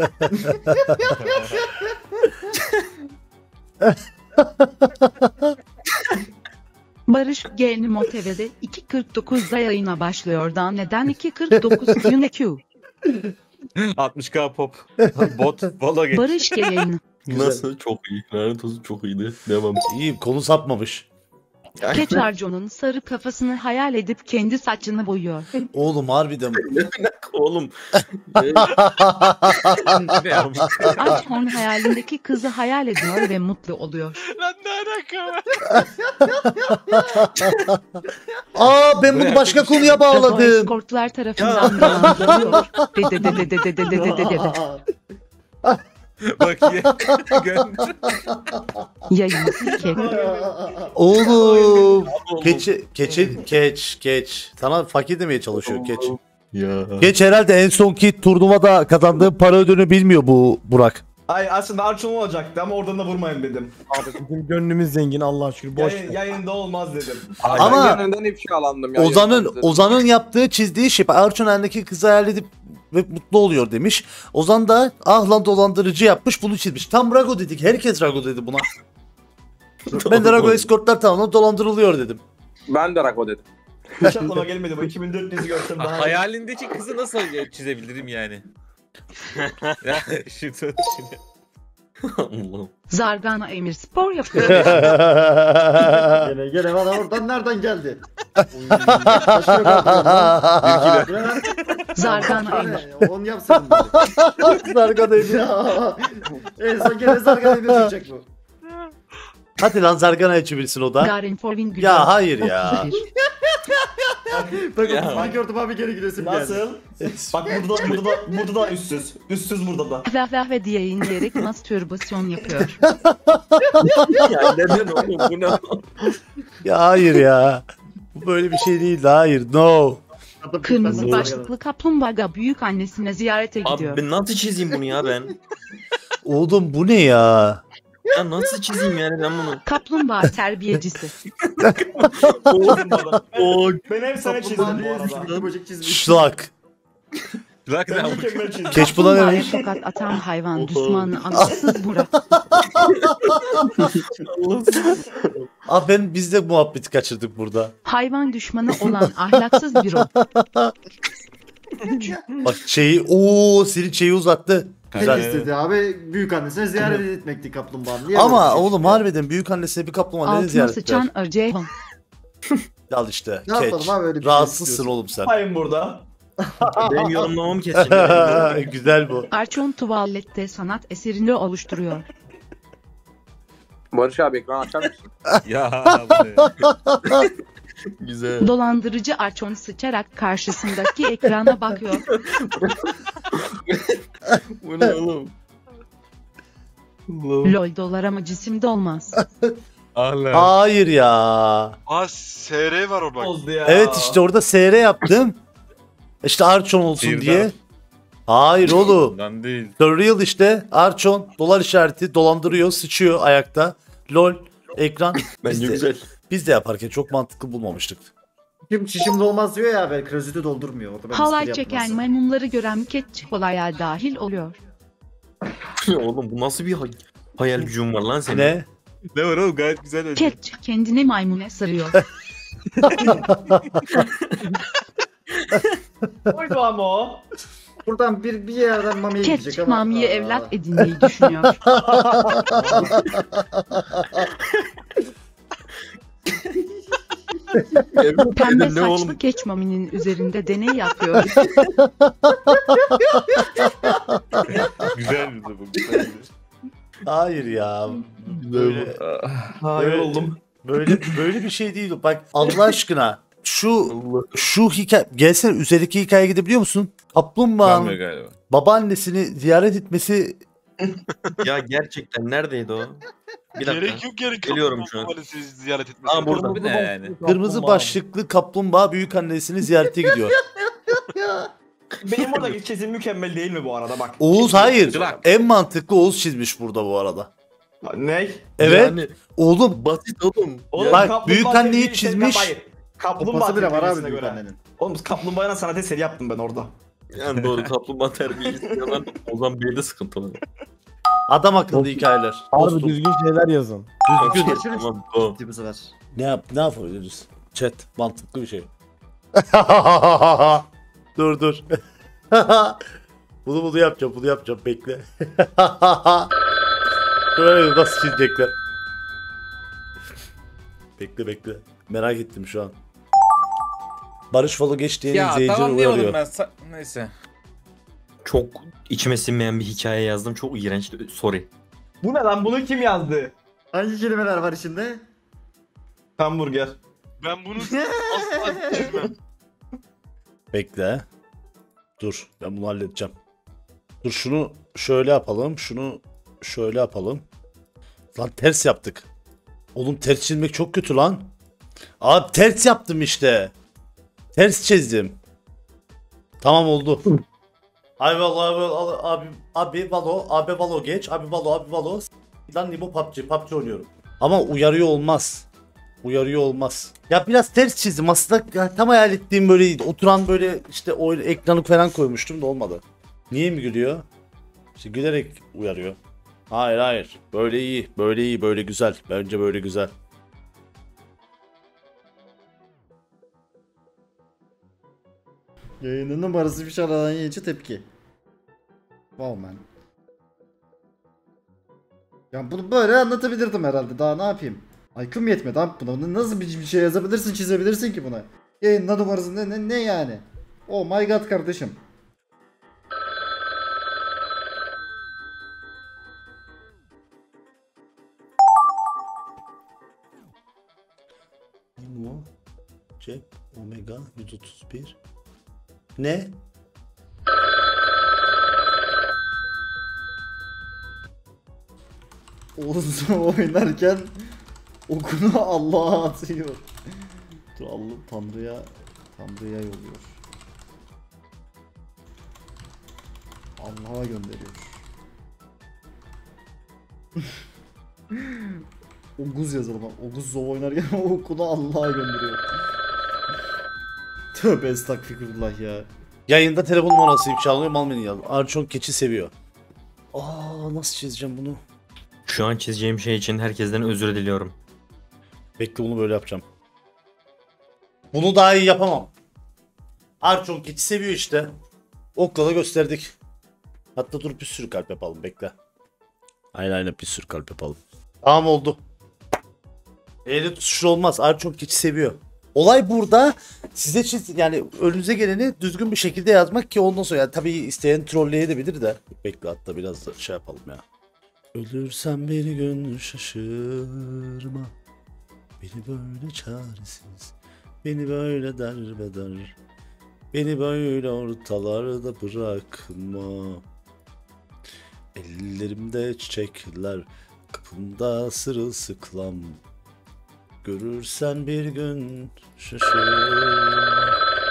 [SPEAKER 9] Barış G'nin Moteve'de 2.49'da yayına başlıyor da neden 2.49 UNQ?
[SPEAKER 4] 60k pop. Bot. Valla geç.
[SPEAKER 9] Barış G yayını.
[SPEAKER 1] Güzel.
[SPEAKER 3] Nasıl? Çok iyi. Lanet olsun çok iyiydi. Devam.
[SPEAKER 1] İyi konu sapmamış.
[SPEAKER 9] Keçarco'nun sarı kafasını hayal edip kendi saçını boyuyor.
[SPEAKER 1] Oğlum harbiden.
[SPEAKER 3] Oğlum.
[SPEAKER 4] Ne yapmış?
[SPEAKER 9] Archon hayalindeki kızı hayal ediyor ve mutlu oluyor.
[SPEAKER 7] Lan ne alaka var?
[SPEAKER 1] Aa ben bunu başka konuya
[SPEAKER 9] Rago
[SPEAKER 1] bağladım.
[SPEAKER 9] eskortlar tarafından dolandırılıyor. Dededededededededede.
[SPEAKER 4] Bak ya. Gönder.
[SPEAKER 9] Yayını silke.
[SPEAKER 1] Oğlum.
[SPEAKER 3] Oğlum.
[SPEAKER 1] Keç. Sana fakir demeye çalışıyor keç.
[SPEAKER 3] Ya.
[SPEAKER 1] Geç herhalde en sonki turnuvada kazandığı para ödülünü bilmiyor bu Burak.
[SPEAKER 8] Ay aslında Arçon olacaktı ama oradan da vurmayın dedim.
[SPEAKER 5] Abi bizim gönlümüz zengin Allah'a şükür. Boş.
[SPEAKER 8] Yayında olmaz dedim.
[SPEAKER 1] Ama
[SPEAKER 7] ifşalandım
[SPEAKER 1] Ozan'ın yaptığı çizdiği şey Archon elindeki kızı hayal edip ve mutlu oluyor demiş. Ozan da ah lan dolandırıcı yapmış bunu çizmiş. Tam Rago dedik. Herkes Rago dedi buna. Ben de Rago eskortlar tamam dolandırılıyor dedim.
[SPEAKER 7] Ben de Rako dedim.
[SPEAKER 8] Hiç aklıma gelmedi bu 2400'ü görsem daha.
[SPEAKER 4] Hayalindeki kızı nasıl çizebilirim yani? Ya şu tut şimdi.
[SPEAKER 3] Allah'ım.
[SPEAKER 9] Zargana Emir spor yapıyor.
[SPEAKER 6] Gene bana oradan nereden geldi? Oy, kaçıyor kalkıyor lan.
[SPEAKER 9] Zargana Emir.
[SPEAKER 6] Yani, onu yapsın bari.
[SPEAKER 1] Zargana Emir.
[SPEAKER 6] Ya, en son gene Zargana Emir çıkacak bu.
[SPEAKER 1] Hadi lan Zargana içebilsin o da.
[SPEAKER 9] Garin Forvin Gülü.
[SPEAKER 1] Ya hayır ya.
[SPEAKER 9] 31.
[SPEAKER 6] Bakın
[SPEAKER 3] Ya.
[SPEAKER 6] ben gördüm abi geri gülesim geldi.
[SPEAKER 8] Nasıl? Bak burada da üstsüz. Üstsüz burada da.
[SPEAKER 9] Vah ve diye inleyerek mastürbasyon yapıyor.
[SPEAKER 3] Ya neden oğlum bu ne?
[SPEAKER 1] Ya hayır ya. Bu böyle bir şey değil. Hayır. No.
[SPEAKER 9] Kırmızı başlıklı kaplumbağa büyük annesine ziyarete gidiyor.
[SPEAKER 3] Abi ben nasıl çizeyim bunu ya ben?
[SPEAKER 1] Oğlum bu ne ya?
[SPEAKER 3] Ya nasıl çizeyim yani ben bunu?
[SPEAKER 9] Kaplumbağa terbiyecisi.
[SPEAKER 8] Ben hep sana çizdim bu arada.
[SPEAKER 6] Böcek çizmiş.
[SPEAKER 1] Şlak.
[SPEAKER 4] Bırak
[SPEAKER 8] Ben
[SPEAKER 4] lan.
[SPEAKER 8] mükemmel çizdim.
[SPEAKER 1] Keş buna
[SPEAKER 9] Kaplumbağaya
[SPEAKER 1] demiş.
[SPEAKER 9] tokat atan hayvan düşmanı aksız Murat.
[SPEAKER 1] Abi biz de muhabbeti kaçırdık burada.
[SPEAKER 9] Hayvan düşmanı olan ahlaksız bir o.
[SPEAKER 1] Bak senin şeyi uzattı.
[SPEAKER 6] Tek
[SPEAKER 1] Güzel.
[SPEAKER 6] istedi abi büyük annesine ziyaret etmekti kaplumbağanın. Niye
[SPEAKER 1] Ama
[SPEAKER 6] böyle bir şey
[SPEAKER 1] oğlum
[SPEAKER 6] çıktı?
[SPEAKER 1] harbiden büyük annesine bir kaplumbağa ne
[SPEAKER 9] Altına
[SPEAKER 1] ziyaret
[SPEAKER 9] sıçan
[SPEAKER 1] eder?
[SPEAKER 9] Ceyhun.
[SPEAKER 1] Al işte.
[SPEAKER 6] Ne yapalım
[SPEAKER 1] Keç.
[SPEAKER 6] abi öyle bir şey
[SPEAKER 1] Rahatsızsın
[SPEAKER 6] istiyorsun.
[SPEAKER 1] oğlum sen.
[SPEAKER 8] Hayır burada.
[SPEAKER 3] Benim yorumlamamı keseceğim.
[SPEAKER 1] Güzel bu.
[SPEAKER 9] Arçon tuvalette sanat eserini oluşturuyor.
[SPEAKER 7] Barış abi ekran açar mısın?
[SPEAKER 4] Ya bu ne?
[SPEAKER 3] Güzel.
[SPEAKER 9] Dolandırıcı Arçon sıçarak karşısındaki ekrana bakıyor.
[SPEAKER 3] Bu ne oğlum?
[SPEAKER 9] LOL dolar ama cisimde olmaz.
[SPEAKER 4] Allah.
[SPEAKER 1] Hayır ya.
[SPEAKER 10] Aa SR var orada bak.
[SPEAKER 8] Bozdu ya.
[SPEAKER 1] Evet işte orada SR yaptım. İşte Arçon olsun
[SPEAKER 4] Bir
[SPEAKER 1] diye.
[SPEAKER 4] daha.
[SPEAKER 1] Hayır oğlum.
[SPEAKER 4] Lan değil.
[SPEAKER 1] The Real işte. Arçon. Dolar işareti. Dolandırıyor. Sıçıyor ayakta. LOL. Ekran.
[SPEAKER 3] Bence güzel.
[SPEAKER 1] Biz de yaparken çok mantıklı bulmamıştık.
[SPEAKER 6] Kim çişimde olmaz diyor ya ben kroziti doldurmuyor. Orada ben
[SPEAKER 9] Halay
[SPEAKER 6] espri
[SPEAKER 9] çeken
[SPEAKER 6] yapmazdım.
[SPEAKER 9] maymunları gören Ketçi olaya dahil oluyor.
[SPEAKER 3] Oğlum bu nasıl bir hayal gücün var lan senin?
[SPEAKER 1] Ne?
[SPEAKER 4] Ne var oğlum gayet güzel öyle.
[SPEAKER 9] Ketç kendini maymuna sarıyor.
[SPEAKER 8] Oydu ama o.
[SPEAKER 6] Buradan bir yerden mamiye gidecek
[SPEAKER 9] Ketç
[SPEAKER 6] ama.
[SPEAKER 9] Mami'yi
[SPEAKER 6] Aa.
[SPEAKER 9] evlat edinmeyi düşünüyor. Pembe
[SPEAKER 3] Ne oğlum?
[SPEAKER 9] saçlı Keç Mami'nin üzerinde deney yapıyor.
[SPEAKER 4] Güzel bir de bu. Güzel.
[SPEAKER 1] Hayır ya. Böyle,
[SPEAKER 8] Hayır
[SPEAKER 1] Evet.
[SPEAKER 8] oldum.
[SPEAKER 1] böyle bir şey değil. Bak Allah aşkına. Şu hikaye. Gelsene üzerindeki hikayeye gidebiliyor musun? Kaplumbağanın
[SPEAKER 4] Kalmıyor galiba.
[SPEAKER 1] babaannesini ziyaret etmesi
[SPEAKER 3] Ya gerçekten neredeydi o? Bir dakika.
[SPEAKER 10] Gerek yok yani.
[SPEAKER 3] Geliyorum şu an.
[SPEAKER 10] Kaplumbağa ziyaret etmesi.
[SPEAKER 3] Aa burada.
[SPEAKER 4] Bu ne yani?
[SPEAKER 1] kırmızı başlıklı kaplumbağa büyük annesini ziyarete gidiyor.
[SPEAKER 8] Benim oradaki çizim mükemmel değil mi bu arada bak.
[SPEAKER 1] Oğuz hayır.
[SPEAKER 4] Cılak.
[SPEAKER 1] En mantıklı Oğuz çizmiş burada bu arada.
[SPEAKER 8] Ne?
[SPEAKER 1] Evet.
[SPEAKER 3] Yani
[SPEAKER 1] Oğlum
[SPEAKER 3] basit oğlum.
[SPEAKER 8] Oğlum,
[SPEAKER 1] Bak,
[SPEAKER 8] kaplumbağa
[SPEAKER 1] büyük anneyi
[SPEAKER 8] sevdiği
[SPEAKER 1] çizmiş.
[SPEAKER 8] Hayır. Kaplumbağa
[SPEAKER 6] Kupası bile var abi
[SPEAKER 8] terbiyesine
[SPEAKER 6] büyük
[SPEAKER 8] göre.
[SPEAKER 6] annenin.
[SPEAKER 8] Oğlum kaplumbağayla sanat eseri yaptım ben orada.
[SPEAKER 3] Yani doğru kaplumbağa terbiyesi yalan. O zaman bir de sıkıntılı.
[SPEAKER 1] adam akıllı hikayeler.
[SPEAKER 5] Harbi
[SPEAKER 1] Dostum.
[SPEAKER 5] düzgün şeyler yazın.
[SPEAKER 1] Düzgün.
[SPEAKER 3] Tamam o.
[SPEAKER 6] Gitti bu sefer.
[SPEAKER 1] Ne yapabiliriz? Chat mantıklı bir şey. dur. bunu yapacağım bekle. Böyle nasıl çizecekler? Bekle. Merak ettim şu an. Barış Falo geç diye
[SPEAKER 4] Ya
[SPEAKER 1] izleyiciler
[SPEAKER 4] tamam diyemedim
[SPEAKER 1] uyarıyor.
[SPEAKER 4] ben. Neyse.
[SPEAKER 3] Çok içime sinmeyen bir hikaye yazdım. Çok iğrençti. Sorry.
[SPEAKER 8] Bu ne lan? Bunu kim yazdı?
[SPEAKER 6] Hangi kelimeler var içinde?
[SPEAKER 8] Hamburger.
[SPEAKER 10] Ben bunu asla çizmem.
[SPEAKER 1] Bekle. Dur ben bunu halledeceğim. Dur şunu şöyle yapalım. Şunu şöyle yapalım. Lan ters yaptık. Oğlum ters çizmek çok kötü lan. Abi ters yaptım işte. Ters çizdim. Tamam oldu. Abi Valo geç. Abi Valo. Lan Nimo PUBG oynuyorum. Ama uyarıyor olmaz. Ya biraz ters çizdim aslında tam hayal ettiğim böyle oturan böyle işte o ekranı falan koymuştum da olmadı. Niye mi gülüyor? İşte gülerek uyarıyor. Hayır. Böyle iyi. Böyle güzel. Bence böyle güzel.
[SPEAKER 6] Yayının numarası bir şaradan yayıncı tepki. Wow man. Ya bunu böyle anlatabilirdim herhalde. Daha ne yapayım? IQ'm yetmedi abi buna. Nasıl bir şey yazabilirsin, çizebilirsin ki buna? Yayınla numarası ne yani? Oh my god kardeşim.
[SPEAKER 1] Bu cep omega 131. Ne?
[SPEAKER 6] Oğuz oynarken okunu Allah'a atıyor. Dur Allah Tanrı'ya yolluyor. Allah'a gönderiyor. Oguz yazalım ha. Oguz Zov oynarken okunu Allah'a gönderiyor. Tövbe estağfirullah ya.
[SPEAKER 1] Yayında telefon numarası çalınıyor, mal beni yazdı. Arçon keçi seviyor. Nasıl çizeceğim bunu?
[SPEAKER 3] Şu an çizeceğim şey için herkesten özür diliyorum.
[SPEAKER 1] Bekle, bunu böyle yapacağım. Bunu daha iyi yapamam. Arçon keçi seviyor işte. Okla da gösterdik. Hatta dur, bir sürü kalp yapalım, bekle. Aynen bir sürü kalp yapalım. Tamam oldu. Eğri tutuşur olmaz. Arçon keçi seviyor. Olay burada size yani önünüze geleni düzgün bir şekilde yazmak ki ondan sonra yani tabii isteyen trolleyebilir de. Bekle, hatta biraz da şey yapalım ya. Ölürsem bir gün şaşırma. Beni böyle çaresiz, beni böyle derbeder, beni böyle ortalarda bırakma. Ellerimde çiçekler, kapımda sırılsıklam. Görürsen bir gün şaşırma.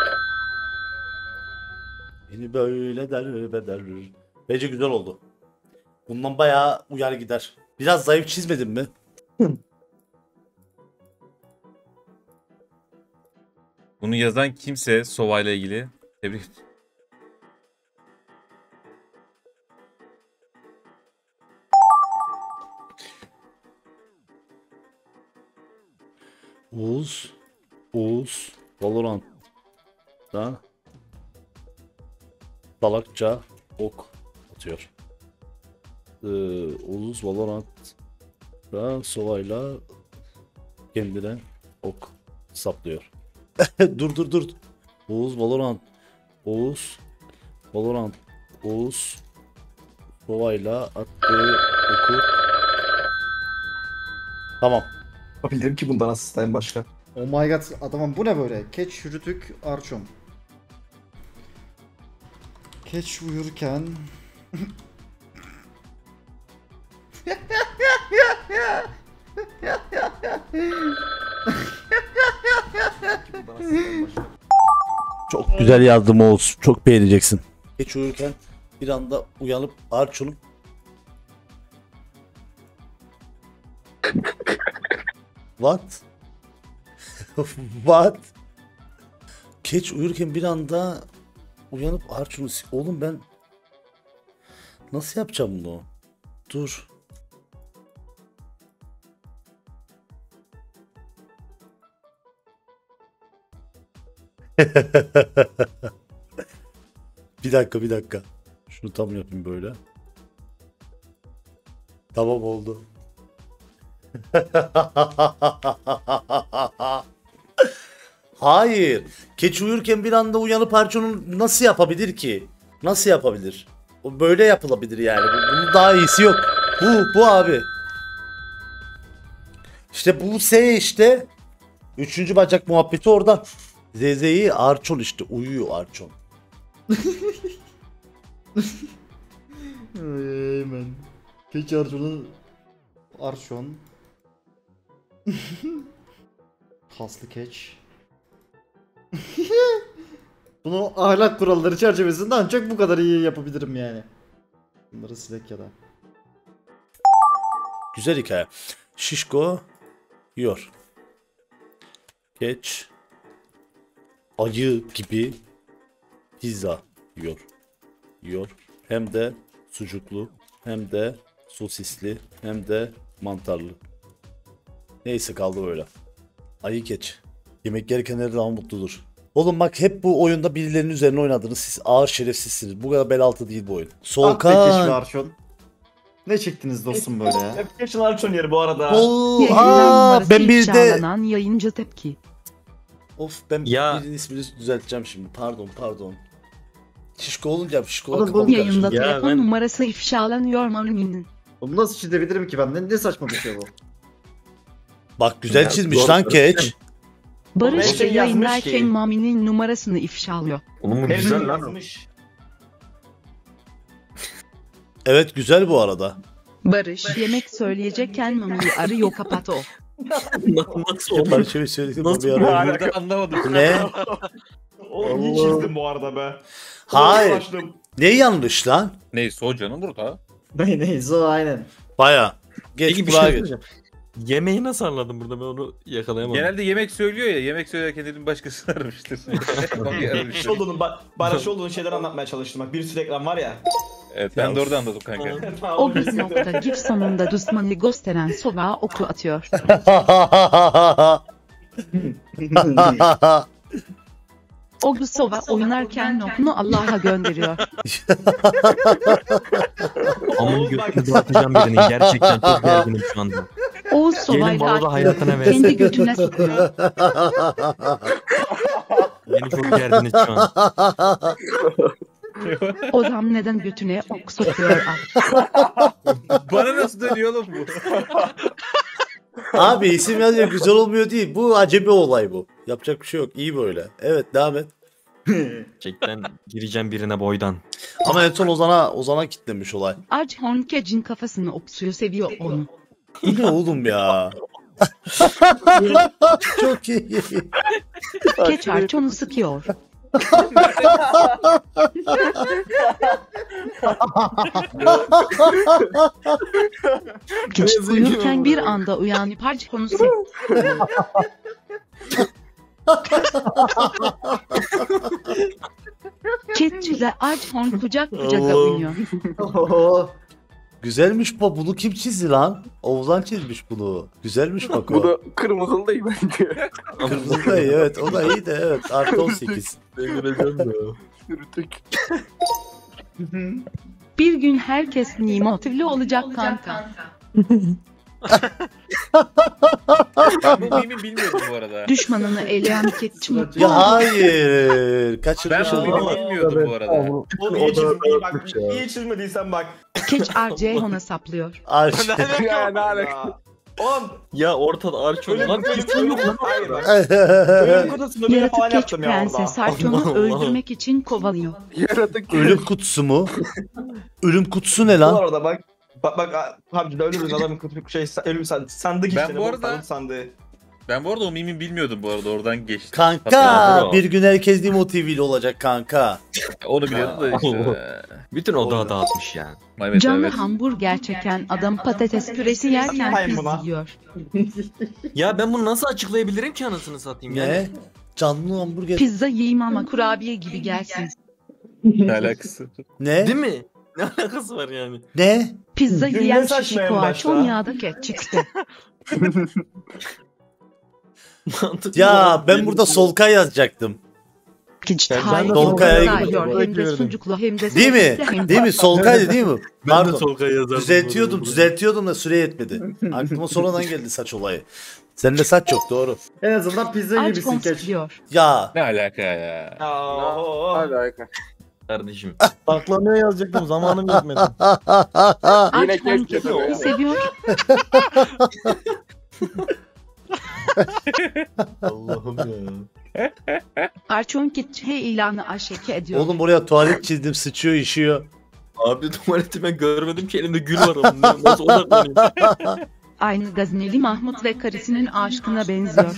[SPEAKER 1] Beni böyle derbeder. Bence güzel oldu. Bundan bayağı uyar gider. Biraz zayıf çizmedim mi?
[SPEAKER 4] Bunu yazan kimse Sova ile ilgili tebrik ederim.
[SPEAKER 1] Oğuz Valorant'ta salakça ok atıyor. Oğuz Valorant'ta Sova'yla kendine ok saplıyor. Dur. Oğuz Valorant Sova'yla attığı oku. Tamam.
[SPEAKER 8] Yapabilirim ki bundan asistayım başka.
[SPEAKER 6] Oh my god adamım bu ne böyle? Keç Rütük Arçon. Keç uyurken
[SPEAKER 1] Çok güzel yazdım Oğuz. Çok beğeneceksin. Geç uyurken bir anda uyanıp Arçon'un What? What? Keç uyurken bir anda uyanıp Arçon'u oğlum ben nasıl yapacağım bunu? Dur. Bir dakika. Şunu tam yapayım böyle. Tamam oldu. Hayır. Keçi uyurken bir anda uyanıp Arçon'un nasıl yapabilir ki? Nasıl yapabilir? O böyle yapılabilir yani. Bunun daha iyisi yok. Bu abi. İşte bu işte. Üçüncü bacak muhabbeti oradan. ZZ'yi Arçon işte. Uyuyor Arçon.
[SPEAKER 6] Amen. Keç Arçon'un Arçon. Kaslı keç. Bunu ahlak kuralları çerçevesinde ancak bu kadar iyi yapabilirim yani. Bunları silek ya da.
[SPEAKER 1] Güzel hikaye. Şişko yiyor. Geç. Ayı gibi pizza yiyor. Hem de sucuklu, hem de sosisli, hem de mantarlı. Neyse kaldı böyle. Ayı geç. Yemek yerken her zaman mutludur. Oğlum bak hep bu oyunda birilerinin üzerine oynadınız. Siz ağır şerefsizsiniz. Bu kadar bel altı değil bu oyun.
[SPEAKER 6] Ah be Keşfi
[SPEAKER 1] Solkan.
[SPEAKER 6] Arçon. Ne çektiniz dostum böyle ya?
[SPEAKER 8] Application Arçon yeri bu arada.
[SPEAKER 1] Oha ben bir de...
[SPEAKER 9] ifşalanan yayıncı tepki.
[SPEAKER 1] Of ben
[SPEAKER 3] Ya.
[SPEAKER 1] birinin ismini düzelteceğim şimdi. Pardon. Şişko olunca şişkolar
[SPEAKER 6] Oğlum,
[SPEAKER 1] kafamı
[SPEAKER 9] Yayında
[SPEAKER 1] karıştırdı.
[SPEAKER 3] Ya
[SPEAKER 9] telefon
[SPEAKER 3] ben-
[SPEAKER 9] numarası ifşalanıyor maluminin.
[SPEAKER 6] Bunu nasıl çizebilirim ki ben? Ne saçma bir şey bu.
[SPEAKER 1] Bak güzel
[SPEAKER 3] Ya,
[SPEAKER 1] çizmiş
[SPEAKER 3] zor.
[SPEAKER 1] lan Keç.
[SPEAKER 9] Barış
[SPEAKER 8] şey yazmış
[SPEAKER 9] yayındayken
[SPEAKER 8] ki-
[SPEAKER 9] Mami'nin numarasını ifşalıyor.
[SPEAKER 3] Oğlum bu
[SPEAKER 8] Herif
[SPEAKER 3] güzel lan.
[SPEAKER 8] yazmış.
[SPEAKER 1] Evet güzel bu arada.
[SPEAKER 9] Barış yemek söyleyecekken Mami'yi arıyor kapat o.
[SPEAKER 3] Nasıl
[SPEAKER 1] Yapar
[SPEAKER 3] olur?
[SPEAKER 1] şöyle söyledim.
[SPEAKER 3] Nasıl
[SPEAKER 1] bir ara.
[SPEAKER 4] Burada anlamadım.
[SPEAKER 1] Ne?
[SPEAKER 8] Oğlum iyi çizdim bu arada be.
[SPEAKER 1] Hayır.
[SPEAKER 8] Uğraştım.
[SPEAKER 1] Ne yanlış lan?
[SPEAKER 4] Neyse o canım burada.
[SPEAKER 6] Neyse o aynen.
[SPEAKER 1] Baya. Geç
[SPEAKER 3] Peki bir
[SPEAKER 1] kulağa
[SPEAKER 3] şey
[SPEAKER 1] geç.
[SPEAKER 3] söyleyeceğim. Yemeği nasıl anladın burada, ben onu yakalayamadım.
[SPEAKER 4] Genelde yemek söylüyor ya. Yemek söylerken dedim başkasını aramıştır.
[SPEAKER 8] Barış olduğunu, Barış olduğunu şeyler anlatmaya çalıştım. Bak bir sürü ekran var ya.
[SPEAKER 4] Evet ben de orada anladım kanka.
[SPEAKER 9] O bir nokta gif sonunda düşmanı gösteren sobağa oku atıyor. O bu soba oynarken okunu Allah'a gönderiyor.
[SPEAKER 3] Amın götünü dağıtacağım birinin, gerçekten çok gerginim şu anda.
[SPEAKER 9] O
[SPEAKER 3] Gelin
[SPEAKER 9] sobayla
[SPEAKER 3] bana da hayatına versin.
[SPEAKER 9] kendi götüne sokuyor.
[SPEAKER 3] Beni çok gerdiniz şu an.
[SPEAKER 9] Odam neden götüne ok sokuyor?
[SPEAKER 4] Bana nasıl dönüyor oğlum bu?
[SPEAKER 1] Abi isim yazıyor güzel olmuyor değil. Bu acemi olay bu. Yapacak bir şey yok. İyi böyle. Evet devam et.
[SPEAKER 3] Gerçekten gireceğim birine boydan.
[SPEAKER 1] Ama en son Ozan'a kitlemiş olay.
[SPEAKER 9] Archon Kec'in kafasını oksuyor seviyor onu.
[SPEAKER 1] Bu ne oğlum ya? Çok iyi.
[SPEAKER 9] Keç Archon'u sıkıyor. Keç uyurken bir anda uyanıp Archon'u sıkıyor. Keç ile Archon kucak kucağa oynuyor.
[SPEAKER 6] Oho.
[SPEAKER 1] Güzelmiş bu. Bunu kim çizdi lan? Oğuzhan çizmiş bunu. Güzelmiş bak o.
[SPEAKER 7] da kırmızılı değil bence.
[SPEAKER 1] Kırmızı da iyi evet. O da iyi de evet. Artı 18.
[SPEAKER 9] Bir gün herkes motivli olacak kanka.
[SPEAKER 4] Bu mimi bilmiyordum bu arada.
[SPEAKER 9] Düşmanını eleyen Keç mutlu.
[SPEAKER 1] Ya hayır. Kaçırmış
[SPEAKER 4] Ben bu mimi
[SPEAKER 1] ama.
[SPEAKER 4] bilmiyordum bu arada.
[SPEAKER 8] Oğlum iyi çizdim, iyi bak. İyi çizmediysen bak.
[SPEAKER 9] Keç Archon'a saplıyor.
[SPEAKER 1] Arş.
[SPEAKER 7] Ya ne alaka?
[SPEAKER 8] Oğlum
[SPEAKER 3] Ya ortada Arçon
[SPEAKER 8] öyle
[SPEAKER 3] lan,
[SPEAKER 8] bir
[SPEAKER 3] kesin yok lan.
[SPEAKER 8] hayır bak. Ölüm kutusunda böyle
[SPEAKER 9] Yaratık
[SPEAKER 8] falan
[SPEAKER 9] Keç
[SPEAKER 8] yaptım ya orada.
[SPEAKER 9] Prenses Archon'u
[SPEAKER 3] Allah Allah.
[SPEAKER 9] öldürmek için kovalıyor.
[SPEAKER 7] Yaratık.
[SPEAKER 1] Ölüm kutusu mu? Ölüm kutusu ne
[SPEAKER 8] Bu
[SPEAKER 1] lan?
[SPEAKER 8] arada bak. Bak PUBG'de ölürüz adamın şey ölüm sandık
[SPEAKER 4] Ben
[SPEAKER 8] işte.
[SPEAKER 4] bu arada-
[SPEAKER 8] sandığı.
[SPEAKER 4] Ben bu arada o mimi bilmiyordum bu arada oradan geçtim.
[SPEAKER 1] Kanka
[SPEAKER 3] Hatta-
[SPEAKER 1] bir gün herkes Nimo TV'li olacak kanka.
[SPEAKER 4] Onu biliyordum da işte.
[SPEAKER 3] Bütün odağı dağıtmış ya.
[SPEAKER 4] Evet,
[SPEAKER 9] Canlı
[SPEAKER 4] evet.
[SPEAKER 9] hamburger çeken adam patates püresi yerken
[SPEAKER 8] Hayır buna.
[SPEAKER 9] pizza yiyor.
[SPEAKER 3] Ya ben bunu nasıl açıklayabilirim ki, anasını satayım yani.
[SPEAKER 1] Ne? Canlı hamburger.
[SPEAKER 9] Pizza yiyeyim ama kurabiye gibi gelsin.
[SPEAKER 4] Ne alakası?
[SPEAKER 1] Ne?
[SPEAKER 3] Değil mi? Ne alakası var yani?
[SPEAKER 1] Ne?
[SPEAKER 9] Pizza
[SPEAKER 8] Cümle
[SPEAKER 9] yiyen
[SPEAKER 8] saçma en
[SPEAKER 9] şişko
[SPEAKER 8] başta.
[SPEAKER 9] Archon yağda ketçikte.
[SPEAKER 3] Mantıklı
[SPEAKER 1] Ya
[SPEAKER 3] olan
[SPEAKER 1] ben
[SPEAKER 3] benim
[SPEAKER 1] burada
[SPEAKER 3] bu.
[SPEAKER 1] Solkay yazacaktım.
[SPEAKER 9] Hiç
[SPEAKER 3] Ben de
[SPEAKER 9] hayır.
[SPEAKER 1] Solkay'a
[SPEAKER 9] Yiyor. Hem de
[SPEAKER 5] gidiyorum.
[SPEAKER 9] sucuklu hem de
[SPEAKER 1] Değil mi?
[SPEAKER 9] sosisli hem de-
[SPEAKER 1] Değil mi? Solkay'dı değil mi?
[SPEAKER 3] Ben de
[SPEAKER 1] Pardon.
[SPEAKER 3] Solkay yazardım.
[SPEAKER 1] Düzeltiyordum da süre yetmedi. Aklıma sonradan geldi saç olayı. Sende saç yok doğru.
[SPEAKER 6] En azından pizza gibisin
[SPEAKER 9] Archon
[SPEAKER 6] Keç.
[SPEAKER 9] sıkıyor.
[SPEAKER 1] Ya
[SPEAKER 4] Ne alaka ya?
[SPEAKER 7] Alaka.
[SPEAKER 3] Kardeşim.
[SPEAKER 5] Saklanıyor yazacaktım, zamanım yetmedi.
[SPEAKER 7] Yine
[SPEAKER 9] Archon
[SPEAKER 7] keşke
[SPEAKER 9] kediyi seviyor.
[SPEAKER 5] Allah'ım ya.
[SPEAKER 9] Archon ketçe ilanı aşeke ediyor.
[SPEAKER 1] oğlum buraya tuvalet çizdim sıçıyor işiyor.
[SPEAKER 3] Abi tuvaleti ben görmedim ki, elimde gül var onun. Nasıl odaklanayım?
[SPEAKER 9] Aynı Gazneli Mahmut ve karısının aşkına benziyor.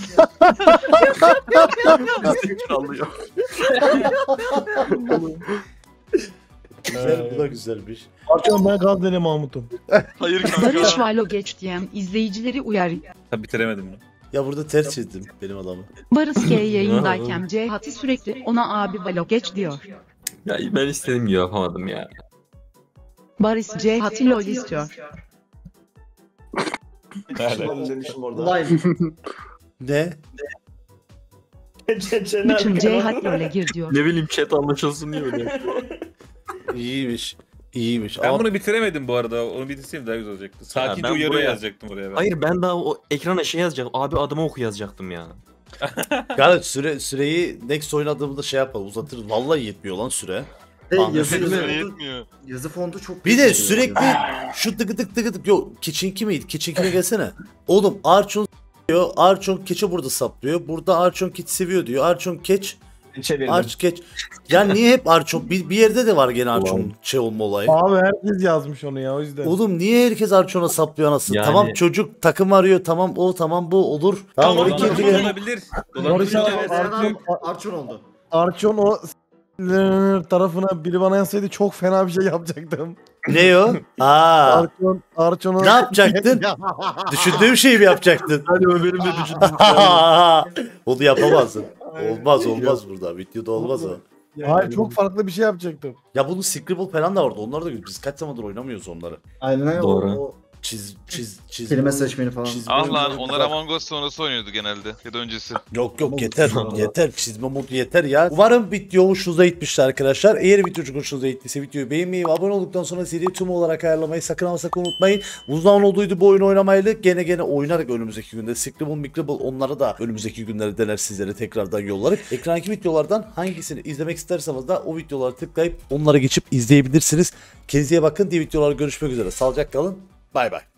[SPEAKER 1] Güzel bu da güzelmiş.
[SPEAKER 5] Arçon ben Gazneli Mahmut'um.
[SPEAKER 10] Hayır
[SPEAKER 9] Barış
[SPEAKER 10] kanka.
[SPEAKER 9] Valo geç diyen izleyicileri uyarıyor.
[SPEAKER 4] Tabi bitiremedim bunu.
[SPEAKER 1] Ya burada ters çizdim benim adamı.
[SPEAKER 9] Barış G yayındayken Cihat'ı sürekli ona abi Valo geç diyor.
[SPEAKER 3] Ya ben istediğim gibi yapamadım ya.
[SPEAKER 9] Barış Cihat'ı lol istiyor.
[SPEAKER 8] Demişim orada.
[SPEAKER 6] Lime.
[SPEAKER 1] Ne?
[SPEAKER 9] Bütün Ceyhat öyle gir diyor.
[SPEAKER 3] Ne bileyim chat anlaşılsın diye öyle.
[SPEAKER 1] İyiymiş. İyiymiş.
[SPEAKER 4] Ben
[SPEAKER 1] Ama
[SPEAKER 4] bunu bitiremedim bu arada. Onu bitirseydim daha güzel olacaktı. Sakince
[SPEAKER 3] ben
[SPEAKER 4] uyarı
[SPEAKER 3] buraya-
[SPEAKER 4] yazacaktım oraya ben.
[SPEAKER 3] Hayır ben daha o ekrana şey yazacaktım. Abi adımı oku yazacaktım ya.
[SPEAKER 1] yani süreyi next oynadığımda şey yapalım uzatırız. Vallahi yetmiyor lan süre.
[SPEAKER 6] Yazı,
[SPEAKER 10] Süre yetmiyor.
[SPEAKER 6] yazı fontu çok
[SPEAKER 1] Bir de
[SPEAKER 6] büyük
[SPEAKER 1] sürekli
[SPEAKER 6] oluyor.
[SPEAKER 1] şu tıkı tık tıkı tık yok Keçinki miydi? Keçinki'ne gelsene. Oğlum Arçon diyor. Arçon keçi burada saplıyor. Burada Arçon keçi seviyor diyor. Arçon keç.
[SPEAKER 8] Çevirdim.
[SPEAKER 1] Arç keç. Yani niye hep Arçon? Bir yerde de var gene Arçon şey olma olayı.
[SPEAKER 5] Abi herkes yazmış onu ya o yüzden.
[SPEAKER 1] Oğlum niye herkes Arçon'a saplıyor anasını?
[SPEAKER 3] Yani-
[SPEAKER 1] Tamam çocuk takım arıyor. Tamam o tamam bu olur. Tamam,
[SPEAKER 10] Tamam,
[SPEAKER 1] o ikinci
[SPEAKER 10] tamam.
[SPEAKER 4] Olabilir.
[SPEAKER 5] Barış abi
[SPEAKER 6] Evet, Arçon oldu.
[SPEAKER 5] Arçon o tarafına biri bana yazsaydı çok fena bir şey yapacaktım.
[SPEAKER 1] Ne o? Aa.
[SPEAKER 5] Arçon'u
[SPEAKER 1] Ne yapacaktın? Düşündüğüm şeyi mi yapacaktın?
[SPEAKER 3] Hadi benim de düşündüm.
[SPEAKER 1] Onu yapamazsın. Olmaz burada. Videoda olmaz o.
[SPEAKER 5] Hayır çok farklı bir şey yapacaktım.
[SPEAKER 1] Ya bunun Scribble falan da vardı. Onlar da güzel. Biz kaç zamandır oynamıyoruz onları.
[SPEAKER 6] Aynen
[SPEAKER 3] Doğru.
[SPEAKER 6] o
[SPEAKER 1] Çiz
[SPEAKER 6] kelime seçmeni falan.
[SPEAKER 10] Ah lan onlar Among Us sonrası oynuyordu genelde. Ya da öncesi.
[SPEAKER 1] Yok yeter yeter çizme modu yeter ya. Umarım video hoşunuza gitmiştir arkadaşlar. Eğer video çok hoşunuza gittiyse videoyu beğenmeyi ve abone olduktan sonra seriyi tüm olarak ayarlamayı sakın ama sakın unutmayın. Uzun zaman olduydu bu oyunu oynamaylı. Gene oynarak önümüzdeki günde Scribble onları da önümüzdeki günlerde dener sizlere tekrardan yollarız. Ekrandaki videolardan hangisini izlemek isterseniz de o videoları tıklayıp onlara geçip izleyebilirsiniz. Kendinize iyi bakın. Diğer videolarda görüşmek üzere. Sağlıcakla kalın. Bay bay.